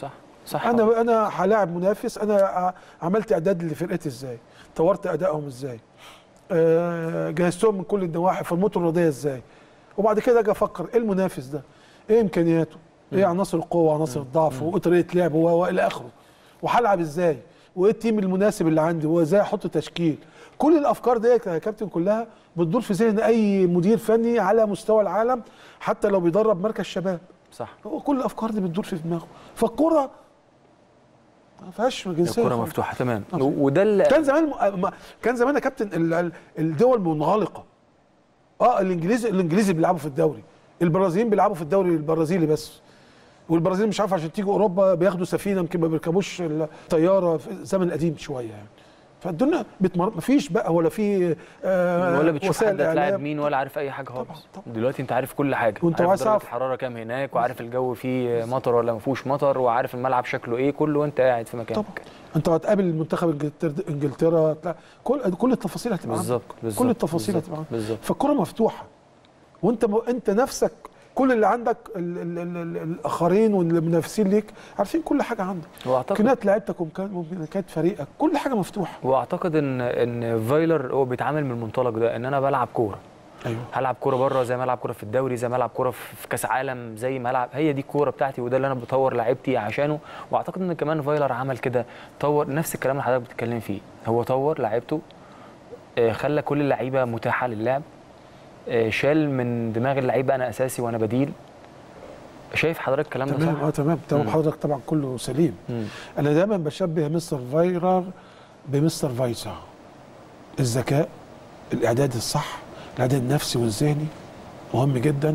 صح. انا هلاعب منافس، انا عملت اعداد لفرقتي ازاي، طورت ادائهم ازاي، جهزتهم من كل النواحي في الموتور الرياضيه ازاي، وبعد كده اجي افكر ايه المنافس ده، ايه امكانياته، ايه عناصر القوه وعناصر الضعف، وايه طريقه لعبه والى اخره، وهلعب ازاي، وايه التيم المناسب اللي عندي، وازاي احط تشكيل. كل الافكار دي يا كابتن كلها بتدور في ذهن اي مدير فني على مستوى العالم، حتى لو بيدرب مركز شباب. صح. هو كل الافكار دي بتدور في دماغه. فالكوره ما فيهاش جنسيه، الكوره مفتوحه تمام. وده اللي كان زمان يا كابتن الدول منغلقه. الانجليزي بيلعبوا في الدوري، البرازيليين بيلعبوا في الدوري البرازيلي بس، والبرازيل مش عارف عشان تيجي اوروبا بياخدوا سفينه، يمكن ما بيركبوش الطياره في الزمن القديم شويه يعني. فالدنيا مفيش بقى ولا في ولا بتشوف حد هتلاعب مين ولا عارف اي حاجه خالص. طبعا. دلوقتي انت عارف كل حاجه، وانت عارف درجه الحراره كام هناك، وعارف الجو فيه مطر ولا ما فيهوش مطر، وعارف الملعب شكله ايه، كله وانت قاعد في مكانك. طبعا. انت هتقابل منتخب انجلترا كل التفاصيل هتبقى بالظبط. كل التفاصيل هتبقى بالظبط. فالكره مفتوحه، وانت نفسك كل اللي عندك الاخرين والمنافسين ليك عارفين كل حاجه عندك، امكانيات لعيبتك وامكانيات فريقك، كل حاجه مفتوحه. واعتقد ان فايلر هو بيتعامل من المنطلق ده، ان انا بلعب كوره. ايوه. هلعب كوره بره زي ما العب كوره في الدوري، زي ما العب كوره في كاس عالم، زي ما العب، هي دي الكوره بتاعتي، وده اللي انا بطور لعيبتي عشانه. واعتقد ان كمان فايلر عمل كده، طور نفس الكلام اللي حضرتك بتتكلم فيه، هو طور لعيبته، خلى كل اللعيبه متاحه للعب، شال من دماغ اللعيبه انا اساسي وانا بديل. شايف حضرتك الكلام ده صح؟ تمام. حضرتك طبعا كله سليم. انا دايما بشبه مستر فايلر بمستر فايسا. الذكاء، الاعداد الصح، الاعداد النفسي والذهني مهم جدا.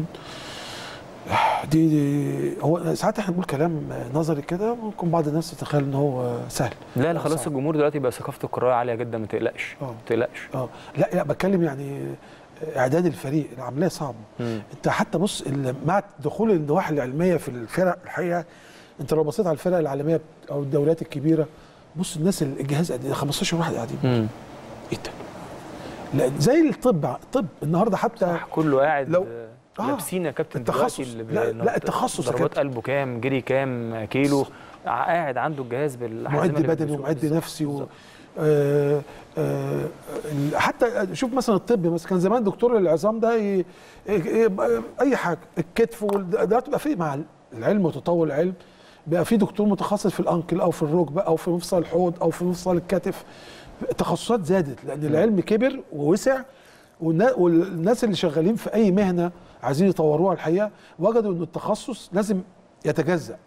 دي هو ساعات احنا بنقول كلام نظري كده، ممكن بعض الناس تتخيل ان هو سهل. لا خلاص، الجمهور دلوقتي بقى ثقافه القراءه عاليه جدا، ما تقلقش. ما تقلقش. لا بتكلم يعني اعداد الفريق، العمليه صعبه. انت حتى بص مع دخول النواحي العلميه في الفرق، الحقيقه انت لو بصيت على الفرق العالميه او الدوريات الكبيره، بص الناس الجهاز قد ايه، 15 واحد قاعدين. ايه ده؟ لا زي الطب النهارده حتى صح، كله قاعد لو لابسين يا كابتن التخصص. لا التخصص، ضربات قلبه كام، جري كام كيلو، قاعد عنده الجهاز معد بدني ومعد نفسي حتى شوف مثلا الطب، مثلا كان زمان دكتور العظام ده اي حاجه، الكتف ده تبقى فيه مع العلم وتطور العلم، بقى في دكتور متخصص في الانكل او في الركبه او في مفصل الحوض او في مفصل الكتف. التخصصات زادت لان العلم كبر ووسع، والناس اللي شغالين في اي مهنه عايزين يطوروها الحقيقه وجدوا ان التخصص لازم يتجزأ.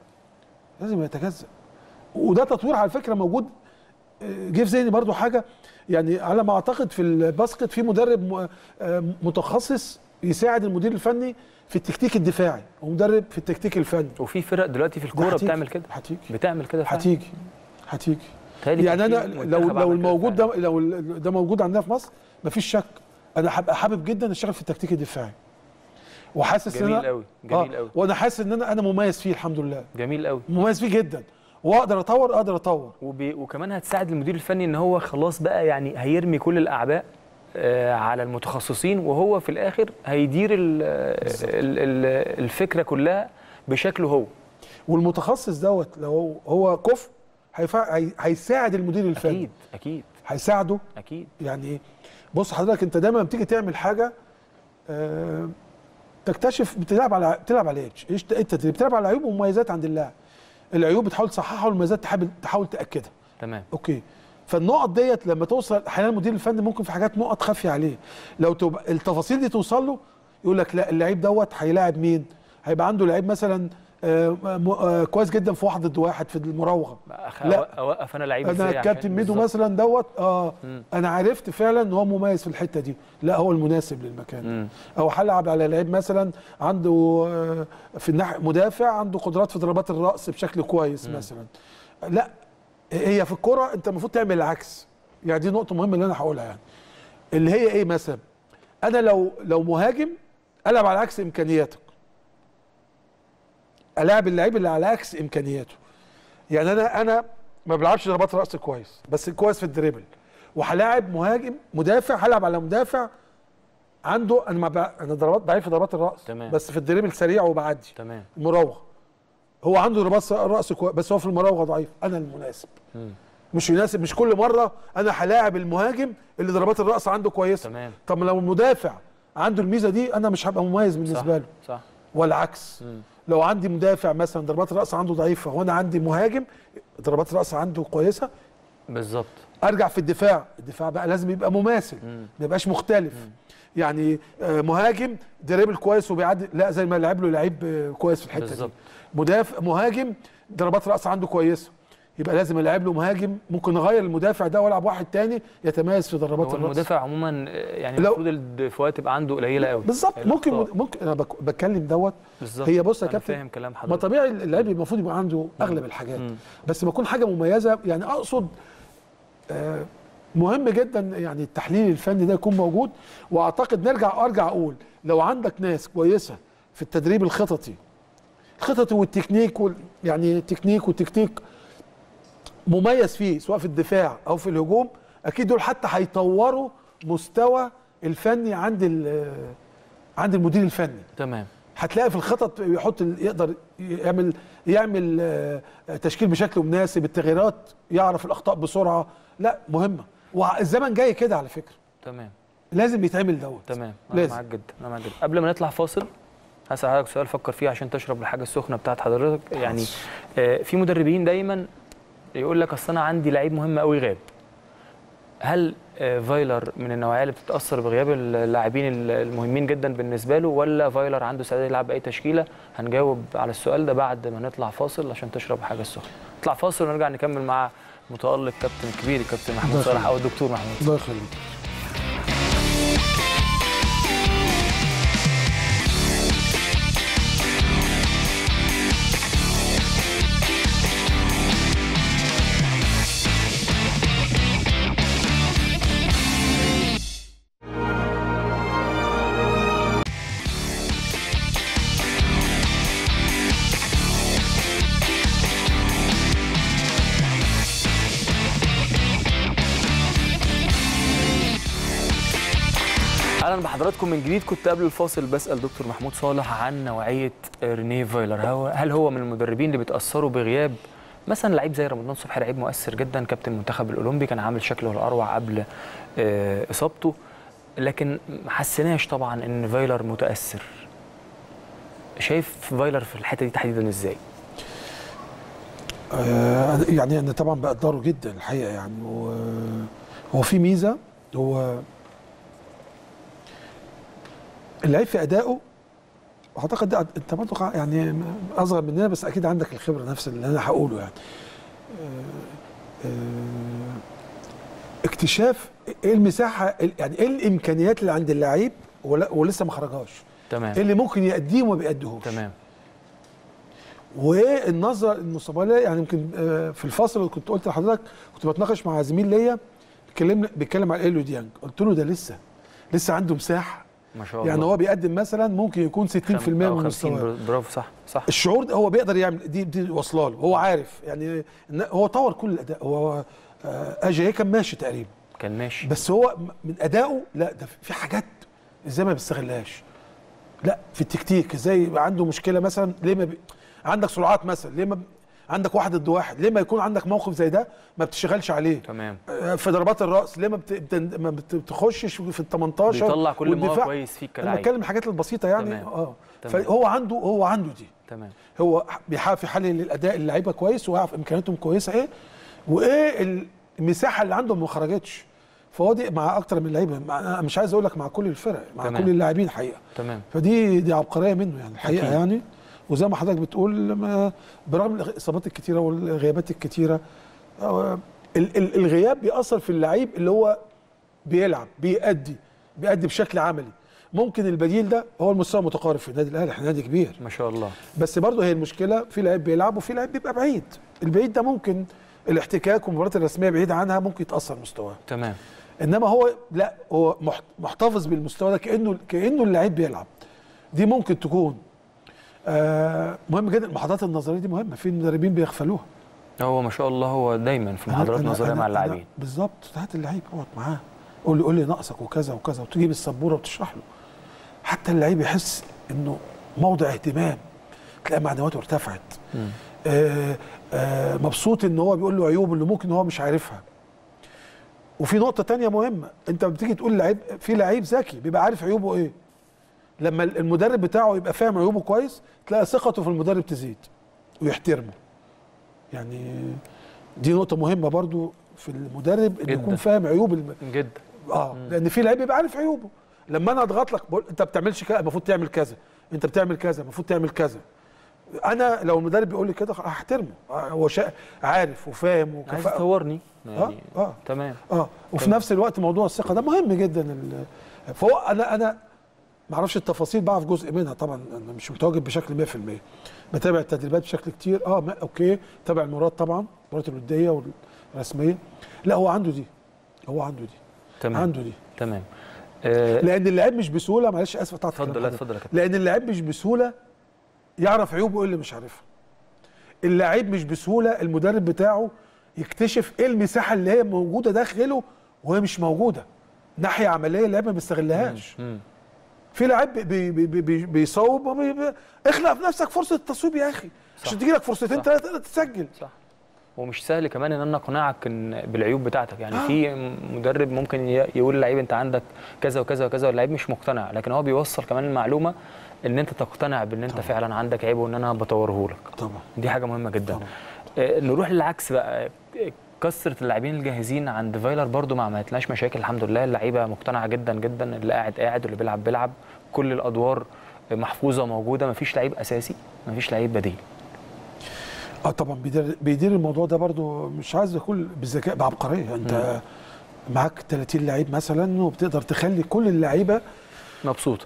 وده تطوير على فكره موجود. جه في ذهني برضو حاجه، يعني على ما اعتقد في الباسكت في مدرب متخصص يساعد المدير الفني في التكتيك الدفاعي، ومدرب في التكتيك الفني. وفي فرق دلوقتي في الكوره بتعمل كده، بتعمل كده فعلا. هتيجي يعني انا لو الموجود ده، لو ده موجود عندنا في مصر مفيش شك انا هبقى حابب جدا اشتغل في التكتيك الدفاعي، وحاسس ان جميل قوي. وانا حاسس ان انا مميز فيه الحمد لله. جميل قوي. مميز فيه جدا، واقدر اطور. وكمان هتساعد المدير الفني ان هو خلاص بقى يعني هيرمي كل الاعباء على المتخصصين، وهو في الاخر هيدير الفكره كلها بشكله هو. والمتخصص دوت لو هو كفء هيساعد المدير الفني. اكيد هيساعده اكيد. يعني بص حضرتك، انت دايما بتيجي تعمل حاجه تكتشف بتلعب على ايش؟ انت بتلعب على عيوب ومميزات عند اللاعب. العيوب بتحاول تصححها والمميزات تحاول تاكدها. تمام. اوكي. فالنقط ديت لما توصل احيانا المدير الفني ممكن في حاجات نقط خافيه عليه، لو تبقى التفاصيل دي توصل له يقول لك لا اللعيب دوت هيلاعب مين؟ هيبقى عنده لعيب مثلا كويس جدا في 1 ضد 1 في المراوغه. لا اوقف انا لعيب ازاي؟ انا كابتن ميدو مثلا دوت انا عرفت فعلا ان هو مميز في الحته دي، لا هو المناسب للمكان. او هلعب على لعيب مثلا عنده في الناحيه مدافع عنده قدرات في ضربات الراس بشكل كويس مثلا. لا هي في الكوره انت المفروض تعمل العكس. يعني دي نقطه مهمه اللي انا هقولها، يعني اللي هي ايه؟ مثلا انا لو مهاجم العب على عكس امكانياتك، العب اللعيب اللي على عكس امكانياته. يعني انا ما بلعبش ضربات راس كويس، بس كويس في الدريبل، وهلاعب مهاجم مدافع هلعب على مدافع عنده انا ضربات ضعيف في ضربات الراس. تمام. بس في الدريبل سريع وبعدي. تمام. مراوغه. هو عنده ضربات راس بس هو في المراوغه ضعيف. انا المناسب مش يناسب. مش كل مره انا هلاعب المهاجم اللي ضربات الراس عنده كويسه. تمام. طب لو المدافع عنده الميزه دي انا مش هبقى مميز بالنسبه له. صح. والعكس. لو عندي مدافع مثلا ضربات الراس عنده ضعيفه وانا عندي مهاجم ضربات الراس عنده كويسه، بالظبط، ارجع في الدفاع بقى لازم يبقى مماثل، ما يبقاش مختلف. يعني مهاجم دريبل كويس وبيعدي، لا زي ما لعب له لعيب كويس في الحته بالزبط. دي. مهاجم ضربات راس عنده كويسه، يبقى لازم العب له مهاجم. ممكن نغير المدافع ده والعب واحد تاني يتميز في ضربات الراس. المدافع عموما يعني المفروض الدفاعات تبقى عنده قليله قوي. بالظبط. ممكن انا بتكلم دوت. هي بص يا كابتن، فاهم كلام حضرتك. ما طبيعي اللعيب المفروض يبقى عنده اغلب الحاجات، بس ما يكون حاجه مميزه. يعني اقصد مهم جدا يعني التحليل الفني ده يكون موجود. واعتقد ارجع اقول لو عندك ناس كويسه في التدريب الخططي والتكنيك يعني تكنيك وتكتيك مميز فيه سواء في الدفاع او في الهجوم، اكيد دول حتى هيطوروا مستوى الفني عند المدير الفني. تمام. هتلاقي في الخطط يقدر يعمل تشكيل بشكل مناسب، التغييرات يعرف الاخطاء بسرعه. لا مهمه، والزمن جاي كده على فكره. تمام. لازم يتعمل دوت. تمام. انا معاك جدا. قبل ما نطلع فاصل هسأل حضرتك سؤال فكر فيه عشان تشرب الحاجه السخنه بتاعت حضرتك. يعني في مدربين دايما يقول لك اصل انا عندي لعيب مهم قوي غاب. هل فايلر من النوعيه اللي بتتاثر بغياب اللاعبين المهمين جدا بالنسبه له، ولا فايلر عنده استعداد يلعب باي تشكيله؟ هنجاوب على السؤال ده بعد ما نطلع فاصل عشان تشرب حاجه السخنه. نطلع فاصل ونرجع نكمل مع متالق كابتن الكبير الكابتن محمود صالح او الدكتور محمود. الله يخليك. اهلا بحضراتكم من جديد. كنت قبل الفاصل بسال دكتور محمود صالح عن نوعيه رينيه فايلر. هل هو من المدربين اللي بيتاثروا بغياب مثلا لعيب زي رمضان صبحي، لعيب مؤثر جدا، كابتن المنتخب الاولمبي، كان عامل شكله الاروع قبل اصابته، لكن ما حسيناش طبعا ان فايلر متاثر. شايف فايلر في الحته دي تحديدا ازاي؟ يعني انا طبعا بقدره جدا الحقيقه. يعني هو في ميزه، هو اللعيب في ادائه. اعتقد انت برضه يعني اصغر مننا بس اكيد عندك الخبره نفس اللي انا هقوله. يعني اكتشاف ايه المساحه، يعني ايه الامكانيات اللي عند اللعيب ولسه ما خرجهاش. تمام. ايه اللي ممكن يأديه وما بيأديهوش. تمام. وايه النظره المستقبليه. يعني يمكن في الفاصل اللي كنت قلت لحضرتك كنت بتناقش مع زميل ليا بيتكلم على إيليو ديانج، قلت له ده لسه عنده مساحه ما شاء الله. يعني هو بيقدم مثلا ممكن يكون 60% من مستواه. برافو. صح. الشعور ده هو بيقدر يعمل دي واصله له. هو عارف يعني هو طور كل الاداء. هو اجاي كان ماشي تقريبا، كان ماشي، بس هو من ادائه لا ده في حاجات ازاي ما بيستغلهاش. لا في التكتيك ازاي يبقى عنده مشكله مثلا. ليه ما عندك سرعات مثلا، ليه ما عندك 1 ضد 1، ليه ما يكون عندك موقف زي ده ما بتشتغلش عليه. تمام. في ضربات الراس ليه ما بتخشش في ال 18 بيطلع كل ما هو كويس فيك كلاعب. انا بتكلم الحاجات البسيطه يعني. تمام. فهو عنده دي. تمام. هو بيحاول يحلل الاداء اللعيبه كويس ويعرف امكانياتهم كويسه ايه وايه المساحه اللي عندهم ما خرجتش. فهو دي مع اكتر من لعيبه، انا مش عايز اقول لك مع كل الفرق، مع تمام. كل اللاعبين الحقيقه. تمام. فدي عبقريه منه يعني الحقيقه أكيد. يعني وزي ما حضرتك بتقول برغم الاصابات الكتيره والغيابات الكتيره الغياب بيأثر في اللعيب اللي هو بيلعب بيأدي بشكل عملي. ممكن البديل ده هو المستوى متقارب في النادي الاهلي، احنا نادي كبير ما شاء الله، بس برضه هي المشكله في لعيب بيلعب وفي لعيب بيبقى بعيد. البعيد ده ممكن الاحتكاك والمباريات الرسميه بعيده عنها ممكن يتاثر مستواه. تمام. انما هو لا، هو محتفظ بالمستوى ده كانه اللعيب بيلعب. دي ممكن تكون مهم جدا. المحاضرات النظريه دي مهمه، في مدربين بيغفلوها. هو ما شاء الله هو دايما في محاضرات نظريه مع اللاعبين. بالظبط. هات اللعيب اقعد معاه قول لي ناقصك وكذا وكذا، وتجيب السبوره وتشرح له حتى اللعيب يحس انه موضع اهتمام. هتلاقي معنوياته ارتفعت. مبسوط ان هو بيقول له عيوب اللي ممكن هو مش عارفها. وفي نقطه تانية مهمه، انت بتيجي تقول لعيب، في لعيب ذكي بيبقى عارف عيوبه ايه. لما المدرب بتاعه يبقى فاهم عيوبه كويس، تلاقي ثقته في المدرب تزيد ويحترمه. يعني دي نقطه مهمه برضو في المدرب، ان يكون فاهم عيوب جدا. لان في لعيب بيبقى عارف عيوبه. لما انا اضغط لك بقول انت ما بتعملش كذا، المفروض تعمل كذا، انت بتعمل كذا، المفروض تعمل كذا. انا لو المدرب بيقول لي كده هحترمه، هو عارف وفاهم وكفاءه. عايز تطورني يعني. تمام. وفي نفس الوقت موضوع الثقه ده مهم جدا. فهو انا ما اعرفش التفاصيل، بعرف جزء منها طبعا، انا مش متواجد بشكل 100%. بتابع التدريبات بشكل كتير. اوكي، تابع المباريات طبعا، المباريات الوديه والرسميه. لا هو عنده دي، تمام. عنده دي. تمام. لان اللاعب مش بسهوله، معلش اسف قطعت. اتفضل يا كابتن. لان اللاعب مش بسهوله يعرف عيوبه ايه اللي مش عارفها. اللاعب مش بسهوله المدرب بتاعه يكتشف ايه المساحه اللي هي موجوده داخله وهي مش موجوده، ناحيه عمليه اللاعب ما بيستغلهاش. في لاعب بيصوب اخلق في نفسك فرصه التصويب يا اخي، عشان تجي لك فرصتين ثلاثه تقدر تسجل. صح. ومش سهل كمان ان انا اقنعك بالعيوب بتاعتك. يعني في مدرب ممكن يقول للعيب انت عندك كذا وكذا وكذا، واللعيب مش مقتنع، لكن هو بيوصل كمان المعلومه ان انت تقتنع بان انت فعلا عندك عيب وان انا بطوره لك. طبعا دي حاجه مهمه جدا. نروح للعكس بقى، كثره اللاعبين الجاهزين عند فايلر برضو ما عملتناش مشاكل الحمد لله. اللعيبه مقتنعه جدا جدا، اللي قاعد واللي بيلعب، كل الادوار محفوظه موجوده، ما فيش لعيب اساسي، ما فيش لعيب بديل. طبعا بيدير الموضوع ده برضو، مش عايز اقول بالذكاء، بعبقريه. انت معاك 30 لعيب مثلا، وبتقدر تخلي كل اللعيبه مبسوطه.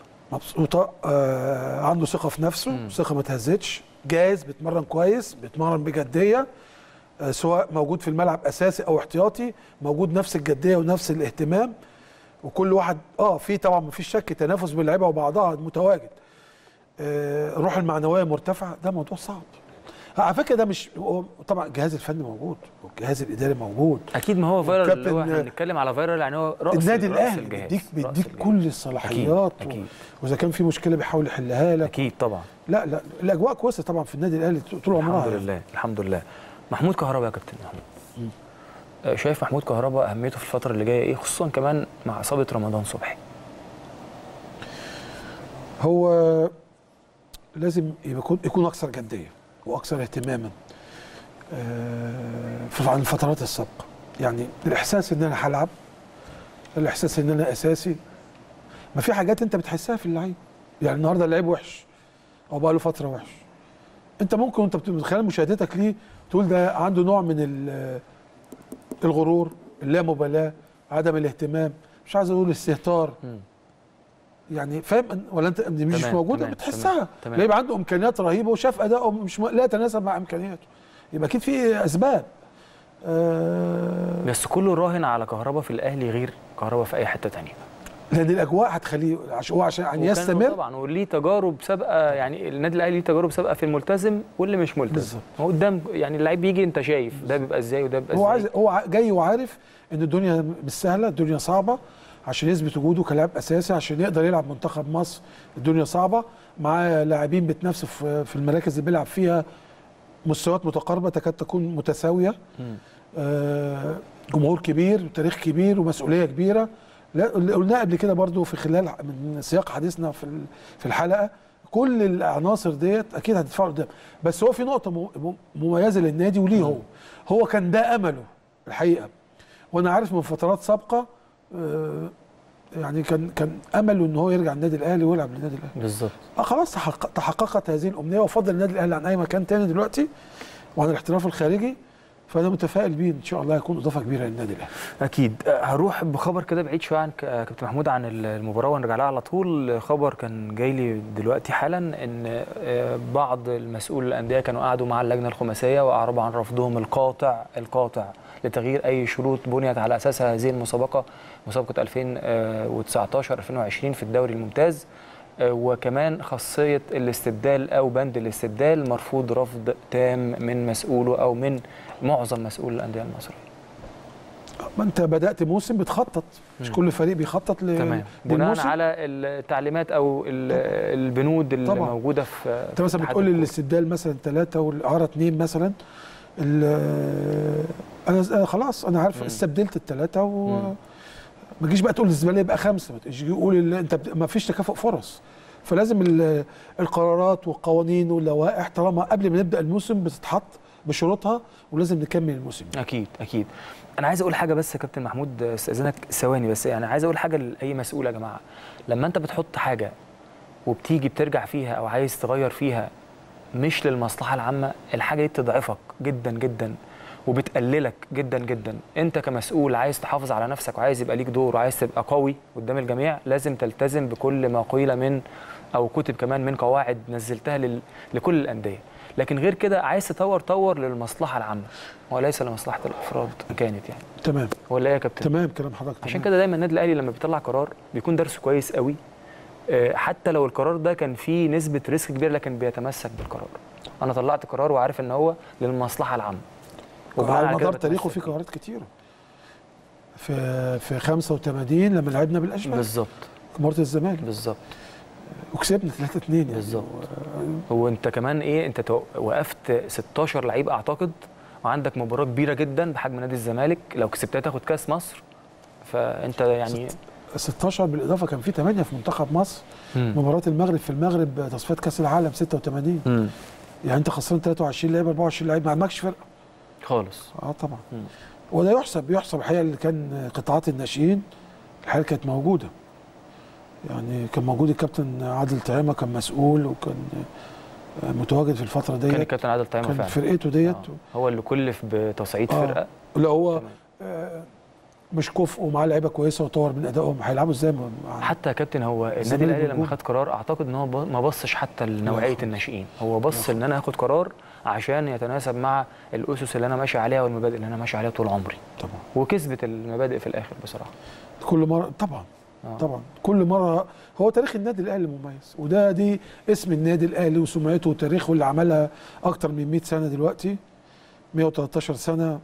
عنده ثقه في نفسه، ثقه ما تهزتش، جاهز، بيتمرن كويس، بيتمرن بجديه، سواء موجود في الملعب اساسي او احتياطي، موجود نفس الجديه ونفس الاهتمام. وكل واحد في طبعا ما فيش شك تنافس بين اللعيبه وبعضها متواجد. الروح المعنويه مرتفعه، ده موضوع صعب. على فكره ده مش طبعا الجهاز الفني موجود والجهاز الاداري موجود اكيد. ما هو فايرال اللي هو احنا بنتكلم على فايرال، يعني هو راس النادي الاهلي بيديك كل الصلاحيات. أكيد. واذا كان في مشكله بيحاول يحلها لك. اكيد طبعا. لا الاجواء كويسه طبعا في النادي الاهلي طول عمرها. الحمد لله الحمد لله. محمود كهربا يا كابتن محمود، شايف محمود كهربا اهميته في الفتره اللي جايه ايه، خصوصا كمان مع اصابه رمضان صبحي؟ هو لازم يكون اكثر جديه واكثر اهتماما عن الفترات السابقه. يعني الاحساس ان انا هلعب، الاحساس ان انا اساسي. ما في حاجات انت بتحسها في اللعيب. يعني النهارده اللعيب وحش او بقى له فتره وحش، انت ممكن وانت من خلال مشاهدتك ليه تقول ده عنده نوع من الغرور، اللامبالاه، عدم الاهتمام، مش عايز اقول استهتار. يعني فاهم ولا انت مش موجوده؟ بتحسها. يبقى عنده امكانيات رهيبه وشاف اداؤه مش لا يتناسب مع امكانياته، يبقى اكيد في اسباب. بس كله راهن على كهربا في الاهلي غير كهربا في اي حته ثانيه، لان الاجواء هتخليه عشان يستمر. طبعا وليه تجارب سابقه. يعني النادي الاهلي ليه تجارب سابقه في الملتزم واللي مش ملتزم. هو قدام يعني اللعيب بيجي انت شايف ده بيبقى ازاي وده بيبقى ازاي. هو جاي وعارف ان الدنيا مش سهله، الدنيا صعبه، عشان يثبت وجوده كلاعب اساسي، عشان يقدر يلعب منتخب مصر. الدنيا صعبه، معاه لاعبين بتنافسوا في المراكز اللي بيلعب فيها مستويات متقاربه تكاد تكون متساويه. جمهور كبير وتاريخ كبير ومسؤوليه كبيره. قلنا قبل كده برضو في خلال من سياق حديثنا في الحلقه، كل العناصر ديت اكيد هتدفعوا قدام. بس هو في نقطه مميزه للنادي وليه، هو كان ده امله الحقيقه، وانا عارف من فترات سابقه يعني كان امله ان هو يرجع النادي الاهلي ويلعب للنادي الاهلي. بالظبط. خلاص تحققت هذه الامنيه، وفضل النادي الاهلي عن اي مكان تاني دلوقتي وعن الاحتراف الخارجي. فانا متفائل بيه ان شاء الله هيكون اضافه كبيره للنادي الاهلي. اكيد. هروح بخبر كده بعيد شويه عن كابتن محمود عن المباراه ونرجع لها على طول. خبر كان جاي لي دلوقتي حالا ان بعض المسؤول الانديه كانوا قعدوا مع اللجنه الخماسيه واعربوا عن رفضهم القاطع لتغيير اي شروط بنيت على اساسها هذه المسابقه، مسابقه 2019 2020 في الدوري الممتاز. وكمان خاصيه الاستبدال او بند الاستبدال مرفوض رفض تام من مسؤوله او من معظم مسؤول الانديه المصريه. ما انت بدات موسم بتخطط، مش كل فريق بيخطط تمام بناء على التعليمات او البنود اللي طبعا موجوده في انت مثلا بتقول لي الاستبدال مثلا 3 والاعاره 2 مثلا، انا خلاص انا عارف استبدلت ال3 ما تجيش بقى تقول الاستبدال يبقى 5، ما تجيش تقول انت ما فيش تكافؤ فرص. فلازم القرارات والقوانين واللوائح طالما قبل ما نبدا الموسم بتتحط بشروطها، ولازم نكمل الموسم. اكيد اكيد. انا عايز اقول حاجه بس يا كابتن محمود، استاذنك ثواني بس، يعني عايز اقول حاجه لاي مسؤول يا جماعه. لما انت بتحط حاجه وبتيجي بترجع فيها او عايز تغير فيها مش للمصلحه العامه، الحاجه دي بتضعفك جدا جدا وبتقللك جدا جدا. انت كمسؤول عايز تحافظ على نفسك وعايز يبقى ليك دور وعايز تبقى قوي قدام الجميع، لازم تلتزم بكل ما قيل من او كتب كمان من قواعد نزلتها لكل الانديه. لكن غير كده عايز طور للمصلحه العامه وليس لمصلحه الافراد كانت يعني. تمام ولا ايه يا كابتن؟ تمام كلام حضرتك. عشان كده دايما النادي الاهلي لما بيطلع قرار بيكون درسه كويس قوي، حتى لو القرار ده كان فيه نسبه ريسك كبير لكن بيتمسك بالقرار. انا طلعت قرار وعارف ان هو للمصلحه العامه. وعلى مدار تاريخه في قرارات كتيره. في 85 لما لعبنا بالاشبال بالظبط مباراه الزمالك بالظبط وكسبنا 3-2 يعني بالظبط. هو انت كمان ايه، انت وقفت 16 لعيب اعتقد، وعندك مباراه كبيره جدا بحجم نادي الزمالك، لو كسبتها تاخد كاس مصر. فانت يعني 16 بالاضافه كان في 8 في منتخب مصر. مباراه المغرب في المغرب تصفيات كاس العالم 86 يعني انت خسران 23 لعيب 24 لعيب، ما عندكش فرقه خالص. طبعا. وده يحسب الحقيقه اللي كان قطاعات الناشئين الحقيقه كانت موجوده، يعني كان موجود الكابتن عادل طعيمه كان مسؤول وكان متواجد في الفتره ديت. كان الكابتن عادل طعيمه فعلا كان فرقته ديت هو اللي كلف بتصعيد فرقه. لا هو مش كفء ومعاه لعيبه كويسه وطور من ادائهم، هيلعبوا ازاي؟ حتى يا كابتن هو النادي الاهلي لما خد قرار اعتقد ان هو ما بصش حتى لنوعيه الناشئين، هو بص ان انا هاخد قرار عشان يتناسب مع الاسس اللي انا ماشي عليها والمبادئ اللي انا ماشي عليها طول عمري. طبعا. وكسبت المبادئ في الاخر بصراحه. كل مره طبعا. طبعا كل مره. هو تاريخ النادي الاهلي مميز، دي اسم النادي الاهلي وسمعته وتاريخه اللي عملها اكتر من 100 سنه دلوقتي، 113 سنه.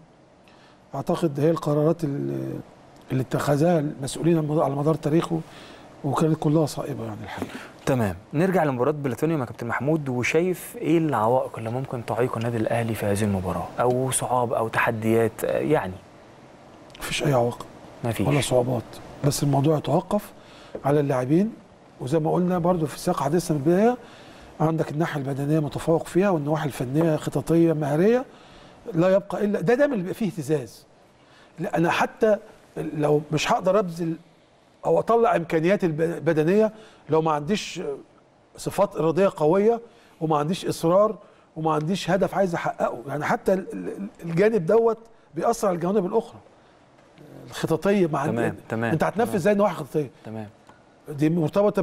اعتقد هي القرارات اللي اتخذها المسؤولين على مدار تاريخه وكانت كلها صائبه يعني الحقيقه. تمام. نرجع لمباراه بلاتونيوم يا كابتن محمود، وشايف ايه العوائق اللي ممكن تعيق النادي الاهلي في هذه المباراه او صعاب او تحديات يعني؟ مفيش اي عوائق، مفيش ولا صعوبات، بس الموضوع يتوقف على اللاعبين. وزي ما قلنا برضو في سياق حديثنا من البدايه، عندك الناحيه البدنيه متفوق فيها والنواحي الفنيه خططيه مهاريه، لا يبقى الا ده دايما اللي بيبقى فيه اهتزاز. لا انا حتى لو مش هقدر ابذل او اطلع امكانياتي البدنيه لو ما عنديش صفات اراديه قويه وما عنديش اصرار وما عنديش هدف عايز احققه، يعني حتى الجانب دوت بيأثر على الجوانب الاخرى الخططيه. مع تمام. انت هتنفذ ازاي نواحي خططيه؟ تمام. دي مرتبطه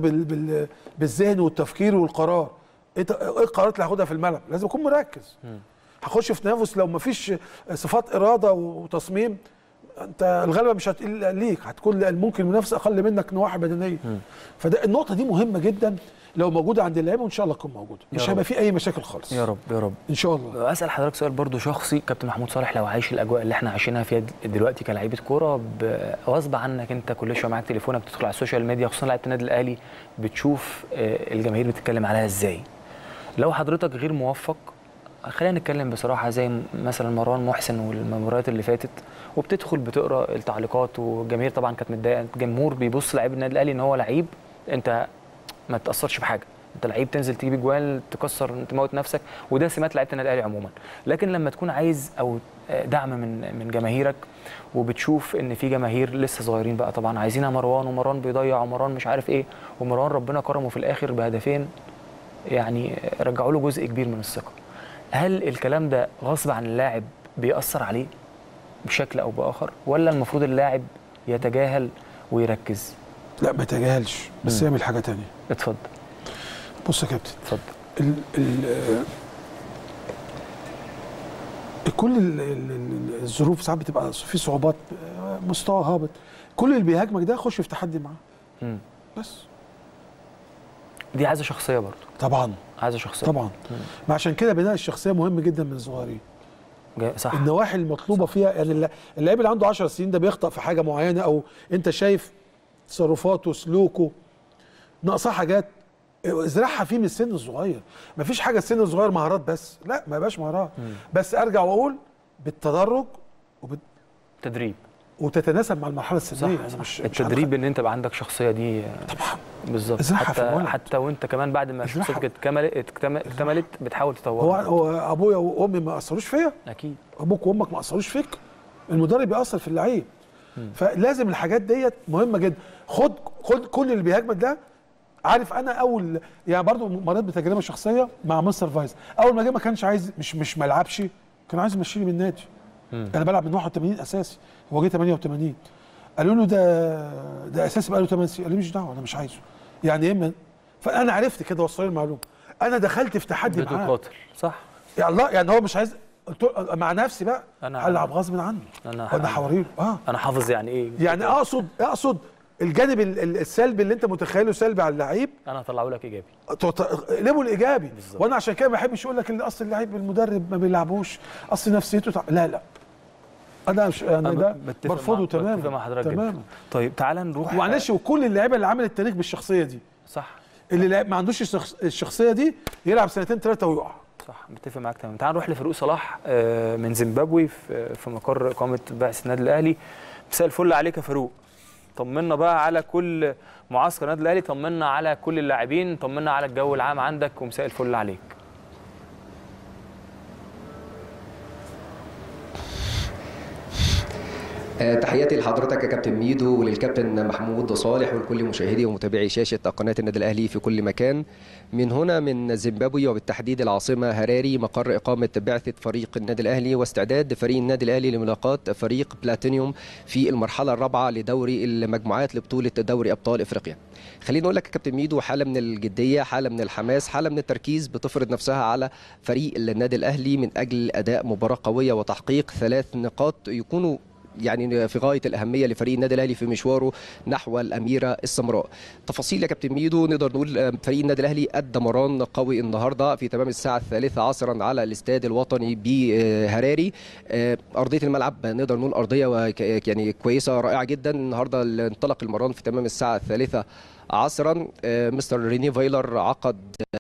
بالذهن والتفكير والقرار. ايه القرارات اللي هاخدها في الملعب؟ لازم اكون مركز. هخش في تنافس لو ما فيش صفات اراده وتصميم، انت الغلبه مش هتقل ليك، هتكون ممكن المنافس اقل منك نواحي بدنيه. فده النقطه دي مهمه جدا لو موجوده عند اللعيبه، وان شاء الله تكون موجوده، مش هيبقى في اي مشاكل خالص. يا رب يا رب ان شاء الله. اسال حضرتك سؤال برضو شخصي، كابتن محمود صالح لو عايش الاجواء اللي احنا عايشينها فيها دلوقتي كلاعيبه كوره، غصب عنك انت كل شويه معاك تليفونك بتدخل على السوشيال ميديا، خصوصا لعيبه النادي الاهلي، بتشوف الجماهير بتتكلم عليها ازاي. لو حضرتك غير موفق، خلينا نتكلم بصراحه، زي مثلا مروان محسن والمباريات اللي فاتت، وبتدخل بتقرا التعليقات والجماهير طبعا كانت متضايقه، الجمهور بيبص لعيب النادي الاهلي ان هو لعيب انت ما تاثرش بحاجه، انت لعيب تنزل تجيب اجوال تكسر تموت نفسك، وده سمات لعيبه النادي الاهلي عموما. لكن لما تكون عايز او دعم من جماهيرك، وبتشوف ان في جماهير لسه صغيرين بقى طبعا عايزينها مروان، ومروان بيضيع، ومروان مش عارف ايه، ومروان ربنا كرمه في الاخر بهدفين يعني رجعوا له جزء كبير من الثقه. هل الكلام ده غصب عن اللاعب بيأثر عليه بشكل او باخر، ولا المفروض اللاعب يتجاهل ويركز؟ لا ما يتجاهلش، بس يعمل حاجه ثانيه. اتفضل. بص يا كابتن، اتفضل. كل الظروف ساعات بتبقى في صعوبات، مستوى هابط، كل اللي بيهاجمك ده خش في تحدي معاه. بس دي عايزه شخصيه برضه. طبعا عايزه شخصيه طبعا. ما عشان كده بناء الشخصيه مهم جدا من الصغيرين. صح. النواحي المطلوبه فيها، يعني اللعيب اللي عنده 10 سنين ده بيخطأ في حاجه معينه، او انت شايف تصرفاته سلوكه ناقصاه حاجات، ازرعها فيه من السن الصغير. مفيش حاجه السن الصغير مهارات بس، لا ما يبقاش مهارات، بس ارجع واقول بالتدرج تدريب وتتناسب مع المرحله السنيه. صح. مش التدريب ان انت يبقى عندك شخصيه دي طبعا بالظبط. حتى وانت كمان بعد ما شخصيتك اكتملت بتحاول تطورها. هو ابويا وامي ما اثروش فيا؟ اكيد. ابوك وامك ما اثروش فيك؟ المدرب بيأثر في اللعيب. فلازم الحاجات ديت مهمه جدا. خد كل اللي بيهاجمك ده. عارف انا اول يعني برضو مريت بتجربه شخصيه مع مستر فايز. اول ما جه ما كانش عايز، مش ما العبش، كان عايز يمشيني من النادي. انا بلعب من 81 اساسي، هو جه 88. قالوا له ده اساسي بقى له 8 سنين. قال لي مش دعوه انا مش عايزه. يعني ايه؟ فانا عرفت كده، وصلوا المعلومه. انا دخلت في تحدي معاه. قاتل صح. يا الله، يعني هو مش عايز، مع نفسي بقى هلعب غصب عنه. انا حوريله انا حافظ يعني ايه. يعني اقصد الجانب السلبي اللي انت متخيله سلبي على اللعيب، انا هطلعه لك ايجابي، اقلبه الايجابي. وانا عشان كده ما بحبش اقول لك ان اصل اللعيب المدرب ما بيلعبوش، اصل نفسيته لا انا مش يعني ده برفضه تماما. بتفق مع حضرتك جدا. طيب تعالى نروح معلش. وكل اللعيبه اللي عملت التاريخ بالشخصيه دي صح، اللي ما عندوش الشخصيه دي يلعب سنتين ثلاثه ويقع. صح، متفق معاك تماما. تعال نروح لفاروق صلاح من زيمبابوي في مقر اقامه بعثه النادي الاهلي. مساء الفل عليك يا فاروق. طمنا بقى على كل معسكر النادي الاهلي، طمنا على كل اللاعبين، طمنا على الجو العام عندك، ومساء الفل عليك. تحياتي لحضرتك يا كابتن ميدو وللكابتن محمود صالح ولكل مشاهدي ومتابعي شاشة قناة النادي الأهلي في كل مكان. من هنا من زيمبابوي وبالتحديد العاصمة هراري، مقر إقامة بعثة فريق النادي الأهلي واستعداد فريق النادي الأهلي لملاقاة فريق بلاتينيوم في المرحلة الرابعة لدوري المجموعات لبطولة دوري أبطال إفريقيا. خليني أقول لك يا كابتن ميدو، حالة من الجدية، حالة من الحماس، حالة من التركيز بتفرض نفسها على فريق النادي الأهلي من أجل أداء مباراة قوية وتحقيق 3 نقاط يكونوا يعني في غايه الاهميه لفريق النادي الاهلي في مشواره نحو الاميره السمراء. تفاصيل يا كابتن ميدو، نقدر نقول فريق النادي الاهلي ادى مران قوي النهارده في تمام الساعه 3 عصرا على الاستاد الوطني بهراري. ارضيه الملعب نقدر نقول ارضيه يعني كويسه رائعه جدا. النهارده انطلق المران في تمام الساعه 3 عصرا. مستر ريني فايلر عقد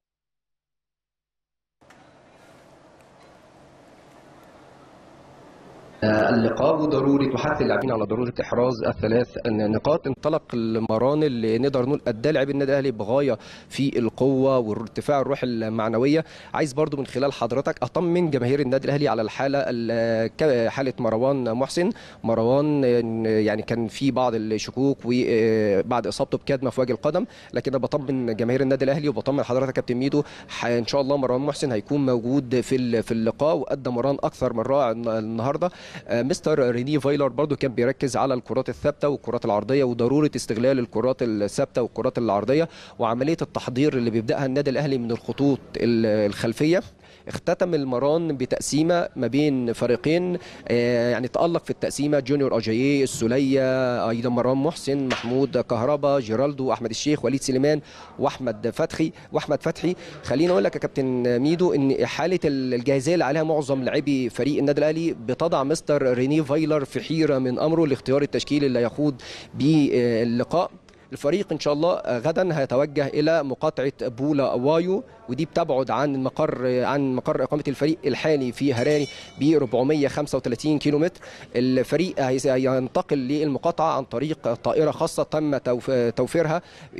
اللقاء وضروري تحث اللاعبين على ضروره احراز ال3 نقاط. انطلق المران اللي نقدر نقول ادى لاعبي النادي الاهلي بغايه في القوه وارتفاع الروح المعنويه. عايز برضو من خلال حضرتك اطمن جماهير النادي الاهلي على حاله مروان محسن. مروان يعني كان في بعض الشكوك وبعد اصابته بكدمه في وجه القدم، لكن انا بطمن جماهير النادي الاهلي وبطمن حضرتك كابتن ميدو ان شاء الله مروان محسن هيكون موجود في اللقاء، وادى مران اكثر من رائع النهارده. مستر ريني فايلر برضو كان بيركز على الكرات الثابته والكرات العرضيه وضروره استغلال الكرات الثابته والكرات العرضيه وعمليه التحضير اللي بيبداها النادي الاهلي من الخطوط الخلفيه. اختتم المران بتقسيمه ما بين فريقين يعني تألق في التقسيمه جونيور اجاييه، السوليه، ايضا مروان محسن، محمود كهربا، جيرالدو، احمد الشيخ، وليد سليمان واحمد فتحي. خليني اقول لك يا كابتن ميدو ان حاله الجاهزيه اللي عليها معظم لاعبي فريق النادي الاهلي بتضع مستر ريني فايلر في حيره من امره لاختيار التشكيل اللي هيخوض باللقاء. الفريق ان شاء الله غدا هيتوجه الى مقاطعه بولا وايو، ودي بتبعد عن مقر اقامه الفريق الحالي في هراري ب 435 كيلومتر. الفريق هينتقل للمقاطعه عن طريق طائره خاصه تم توفيرها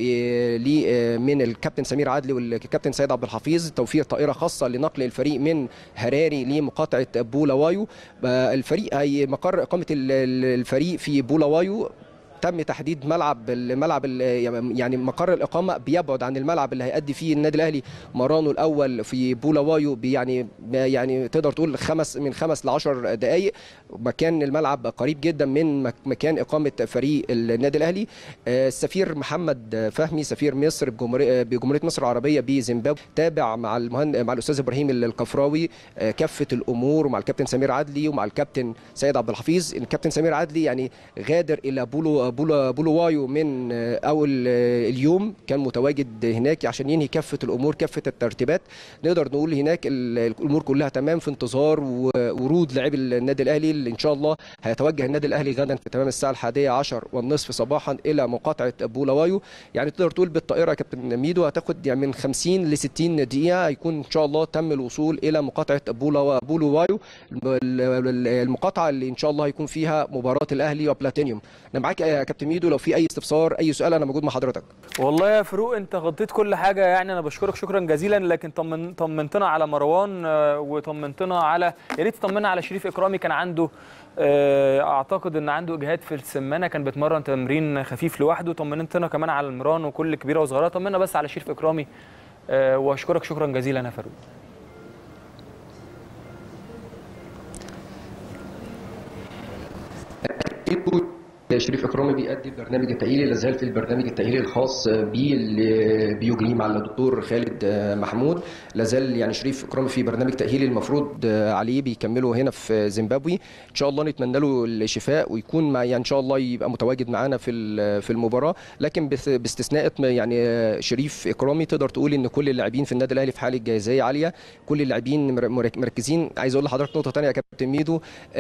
من الكابتن سمير عدلي والكابتن سيد عبد الحفيظ، توفير طائره خاصه لنقل الفريق من هراري لمقاطعه بولا وايو. مقر اقامه الفريق في بولا وايو تم تحديد الملعب يعني مقر الاقامه بيبعد عن الملعب اللي هيأدي فيه النادي الاهلي مرانه الاول في بولاوايو يعني تقدر تقول من 5 ل 10 دقائق. مكان الملعب قريب جدا من مكان اقامه فريق النادي الاهلي. السفير محمد فهمي سفير مصر بجمهوريه مصر العربيه بزيمبابوي تابع مع الاستاذ ابراهيم الكفراوي كافه الامور، ومع الكابتن سمير عدلي ومع الكابتن سيد عبد الحفيظ. الكابتن سمير عدلي يعني غادر الى بولوايو من اول اليوم كان متواجد هناك عشان ينهي كافه الامور، كافه الترتيبات. نقدر نقول هناك الامور كلها تمام، في انتظار ورود لاعبي النادي الاهلي اللي ان شاء الله هيتوجه النادي الاهلي غدا في تمام الساعه 11:30 صباحا الى مقاطعه بولوايو. يعني تقدر تقول بالطائره يا كابتن ميدو هتاخد يعني من 50 ل 60 دقيقه هيكون ان شاء الله تم الوصول الى مقاطعه بولوايو، المقاطعه اللي ان شاء الله هيكون فيها مباراه الاهلي وبلاتينيوم. انا معاك يا كابتن ميدو، لو في اي استفسار اي سؤال انا موجود مع حضرتك. والله يا فاروق انت غطيت كل حاجه، يعني انا بشكرك شكرا جزيلا. لكن طمنتنا على مروان وطمنتنا على، يا ريت تطمنا على شريف اكرامي. كان عنده اعتقد ان عنده اجهاد في السمانه، كان بيتمرن تمرين خفيف لوحده. طمنتنا كمان على المران وكل كبيره وصغيره. طمنا بس على شريف اكرامي واشكرك شكرا جزيلا يا فاروق. شريف اكرامي بيأدي البرنامج التأهيلي، لازال في البرنامج التأهيلي الخاص بيه اللي بيجريه مع الدكتور خالد محمود. لازال يعني شريف اكرامي في برنامج تأهيلي المفروض عليه بيكمله هنا في زيمبابوي. ان شاء الله نتمنى له الشفاء ويكون مع يعني ان شاء الله يبقى متواجد معانا في المباراه. لكن باستثناء يعني شريف اكرامي تقدر تقول ان كل اللاعبين في النادي الاهلي في حاله جاهزيه عاليه، كل اللاعبين مركزين. عايز اقول لحضرتك نقطه ثانيه يا كابتن ميدو،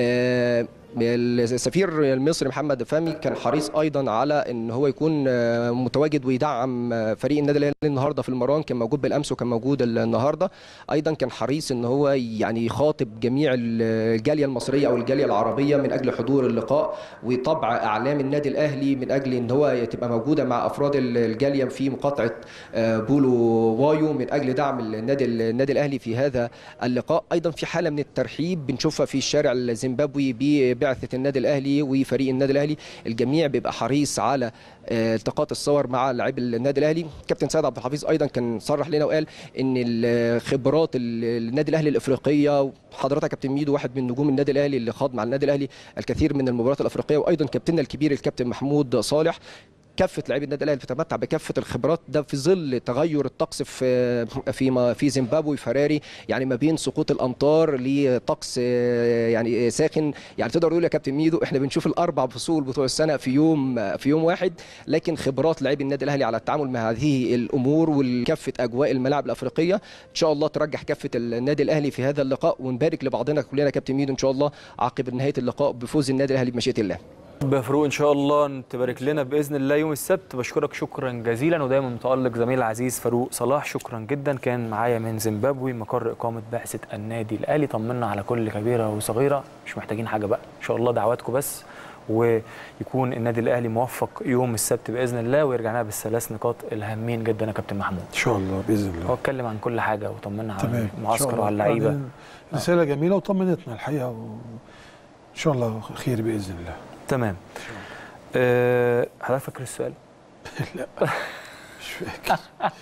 السفير المصري محمد فهمي كان حريص ايضا على ان هو يكون متواجد ويدعم فريق النادي الاهلي النهارده في المران. كان موجود بالامس وكان موجود النهارده ايضا. كان حريص ان هو يعني يخاطب جميع الجاليه المصريه او الجاليه العربيه من اجل حضور اللقاء وطبع اعلام النادي الاهلي من اجل ان هو تبقى موجوده مع افراد الجاليه في مقاطعه بولوايو من اجل دعم النادي الاهلي في هذا اللقاء. ايضا في حاله من الترحيب بنشوفها في الشارع الزيمبابوي بعثة النادي الأهلي وفريق النادي الأهلي. الجميع بيبقى حريص على التقاط الصور مع لاعبي النادي الأهلي. كابتن سيد عبد الحفيظ أيضا كان صرح لنا وقال إن الخبرات النادي الأهلي الإفريقية، حضرتك كابتن ميدو واحد من نجوم النادي الأهلي اللي خاض مع النادي الأهلي الكثير من المباريات الأفريقية، وأيضا كابتننا الكبير الكابتن محمود صالح. كافه لاعبي النادي الاهلي بتتمتع بكافه الخبرات ده في ظل تغير الطقس في زيمبابوي فراري، يعني ما بين سقوط الامطار لطقس يعني ساخن. يعني تقدر تقول يا كابتن ميدو احنا بنشوف الاربع فصول بتوع السنه في يوم واحد، لكن خبرات لاعبي النادي الاهلي على التعامل مع هذه الامور وكافه اجواء الملاعب الافريقيه ان شاء الله ترجح كافه النادي الاهلي في هذا اللقاء. ونبارك لبعضنا كلنا يا كابتن ميدو ان شاء الله عقب نهايه اللقاء بفوز النادي الاهلي بمشيئه الله. بفروق ان شاء الله تبارك لنا باذن الله يوم السبت. بشكرك شكرا جزيلا ودايما متالق زميل العزيز فاروق صلاح، شكرا جدا. كان معايا من زيمبابوي مقر اقامه بعثه النادي الاهلي. طمنا على كل كبيره وصغيره، مش محتاجين حاجه بقى ان شاء الله، دعواتكم بس ويكون النادي الاهلي موفق يوم السبت باذن الله ويرجع لنا بالثلاث نقاط الهامين جدا يا كابتن محمود. ان شاء الله باذن الله. هو اتكلم عن كل حاجه وطمنا على المعسكر وعلى اللعيبه. رساله جميله وطمنتنا الحقيقه ان شاء الله خير باذن الله. تمام. حضرتك فاكر السؤال؟ لا مش فاكر.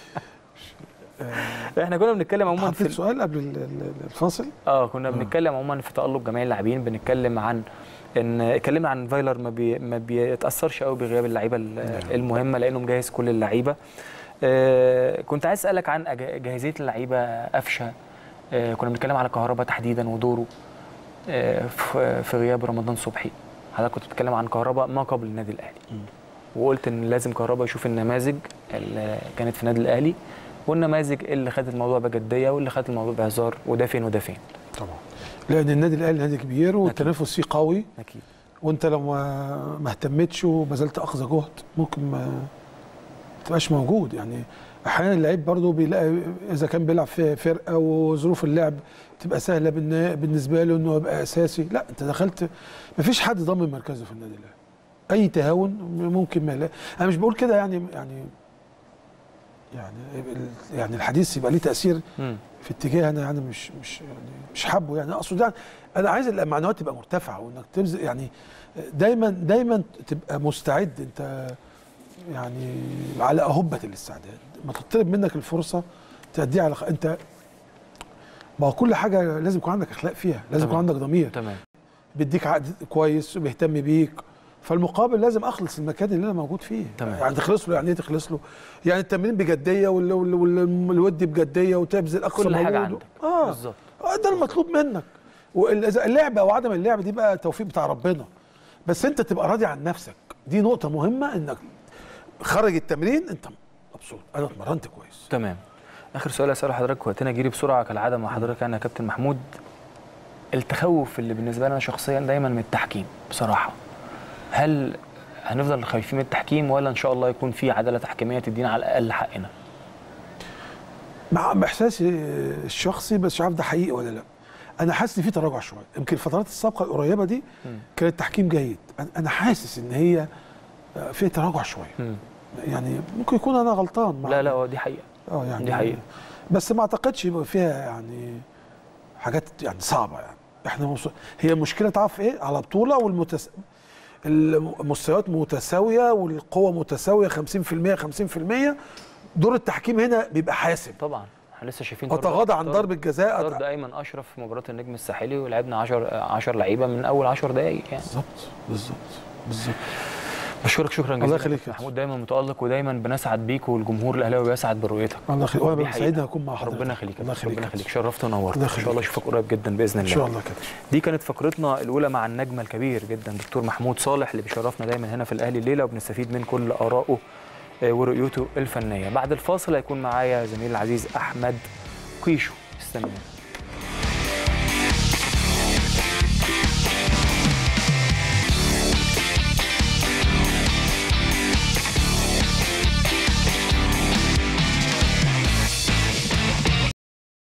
احنا كنا بنتكلم عموما في السؤال قبل الفاصل. كنا بنتكلم عموما في تألق جميع اللاعبين. بنتكلم عن ان اتكلمنا عن فايلر ما بيتاثرش قوي بغياب اللعيبه المهمه لانه مجهز كل اللعيبه. كنت عايز اسالك عن جاهزيه اللعيبه. قفشه كنا بنتكلم على كهربا تحديدا ودوره في غياب رمضان صبحي. حضرتك كنت بتتكلم عن كهربا ما قبل النادي الاهلي وقلت ان لازم كهربا يشوف النماذج اللي كانت في النادي الاهلي والنماذج اللي خدت الموضوع بجديه واللي خدت الموضوع بهزار، وده فين وده فين. طبعا لان النادي الاهلي نادي كبير والتنافس فيه قوي اكيد، وانت لو ما اهتمتش وبذلت اقصى جهد ممكن ما تبقاش موجود. يعني احيانا اللعيب برضه بيلاقي اذا كان بيلعب في فرقه وظروف اللعب تبقى سهله بالنسبه له انه يبقى اساسي، لا انت دخلت ما فيش حد ضامن مركزه في النادي الاهلي. اي تهاون ممكن ما يلاقي. انا مش بقول كده يعني الحديث يبقى ليه تاثير في اتجاه انا يعني مش حابه. يعني اقصد يعني انا عايز المعنويات تبقى مرتفعه وانك تبذل يعني دايما تبقى مستعد انت يعني على أهبة الاستعداد. ما تطلب منك الفرصة تأديها على انت ما هو كل حاجة لازم يكون عندك اخلاق فيها، لازم يكون عندك ضمير. تمام. بيديك عقد كويس وبيهتم بيك، فالمقابل لازم اخلص المكان اللي انا موجود فيه. تمام. يعني تخلص له. يعني ايه تخلص له؟ يعني التمرين بجدية والودي بجدية وتبذل اقصى كل حاجة عندك. بالظبط. ده المطلوب منك. واللعب او عدم اللعب دي بقى توفيق بتاع ربنا. بس انت تبقى راضي عن نفسك، دي نقطه مهمه، انك خرج التمرين انت مبسوط، انا اتمرنت كويس. تمام. اخر سؤال اساله لحضرتك، وقتنا جري بسرعه كالعاده مع حضرتك يعني يا كابتن محمود. التخوف اللي بالنسبه لنا شخصيا دايما من التحكيم بصراحه، هل هنفضل خايفين من التحكيم ولا ان شاء الله يكون في عداله تحكيميه تدينا على الاقل حقنا؟ مع احساسي الشخصي، بس مش عارف ده حقيقي ولا لا، انا حاسس ان في تراجع شويه. يمكن الفترات السابقه القريبه دي كان التحكيم جيد، انا حاسس ان هي في تراجع شويه. يعني ممكن يكون انا غلطان. لا لا دي حقيقه. يعني دي حقيقه، بس ما اعتقدش يبقى فيها يعني حاجات يعني صعبه. يعني احنا هي المشكله تعرف ايه؟ على بطوله المستويات متساويه والقوه متساويه 50% 50%. دور التحكيم هنا بيبقى حاسم. طبعا احنا لسه شايفين اتغاضى عن ضربه جزاء. طرد ايمن اشرف في مباراه النجم الساحلي، ولعبنا 10 لعيبه من اول 10 دقائق يعني. بالظبط. بشكرك شكرا جزيلا. الله يخليك محمود، دايما متالق ودايما بنسعد بيك، والجمهور الاهلاوي بيسعد برؤيتك. الله يخليك، وانا سعيد اكون مع حضرتك. ربنا يخليك. الله يخليك، ربنا يخليك، شرفت ونورت. ان شاء الله اشوفك قريب جدا باذن الله. ان شاء الله كده. دي كانت فقرتنا الاولى مع النجم الكبير جدا دكتور محمود صالح، اللي بيشرفنا دايما هنا في الاهلي الليله، وبنستفيد من كل ارائه ورؤيته الفنيه. بعد الفاصل هيكون معايا زميلي العزيز احمد قيشو. استنوا.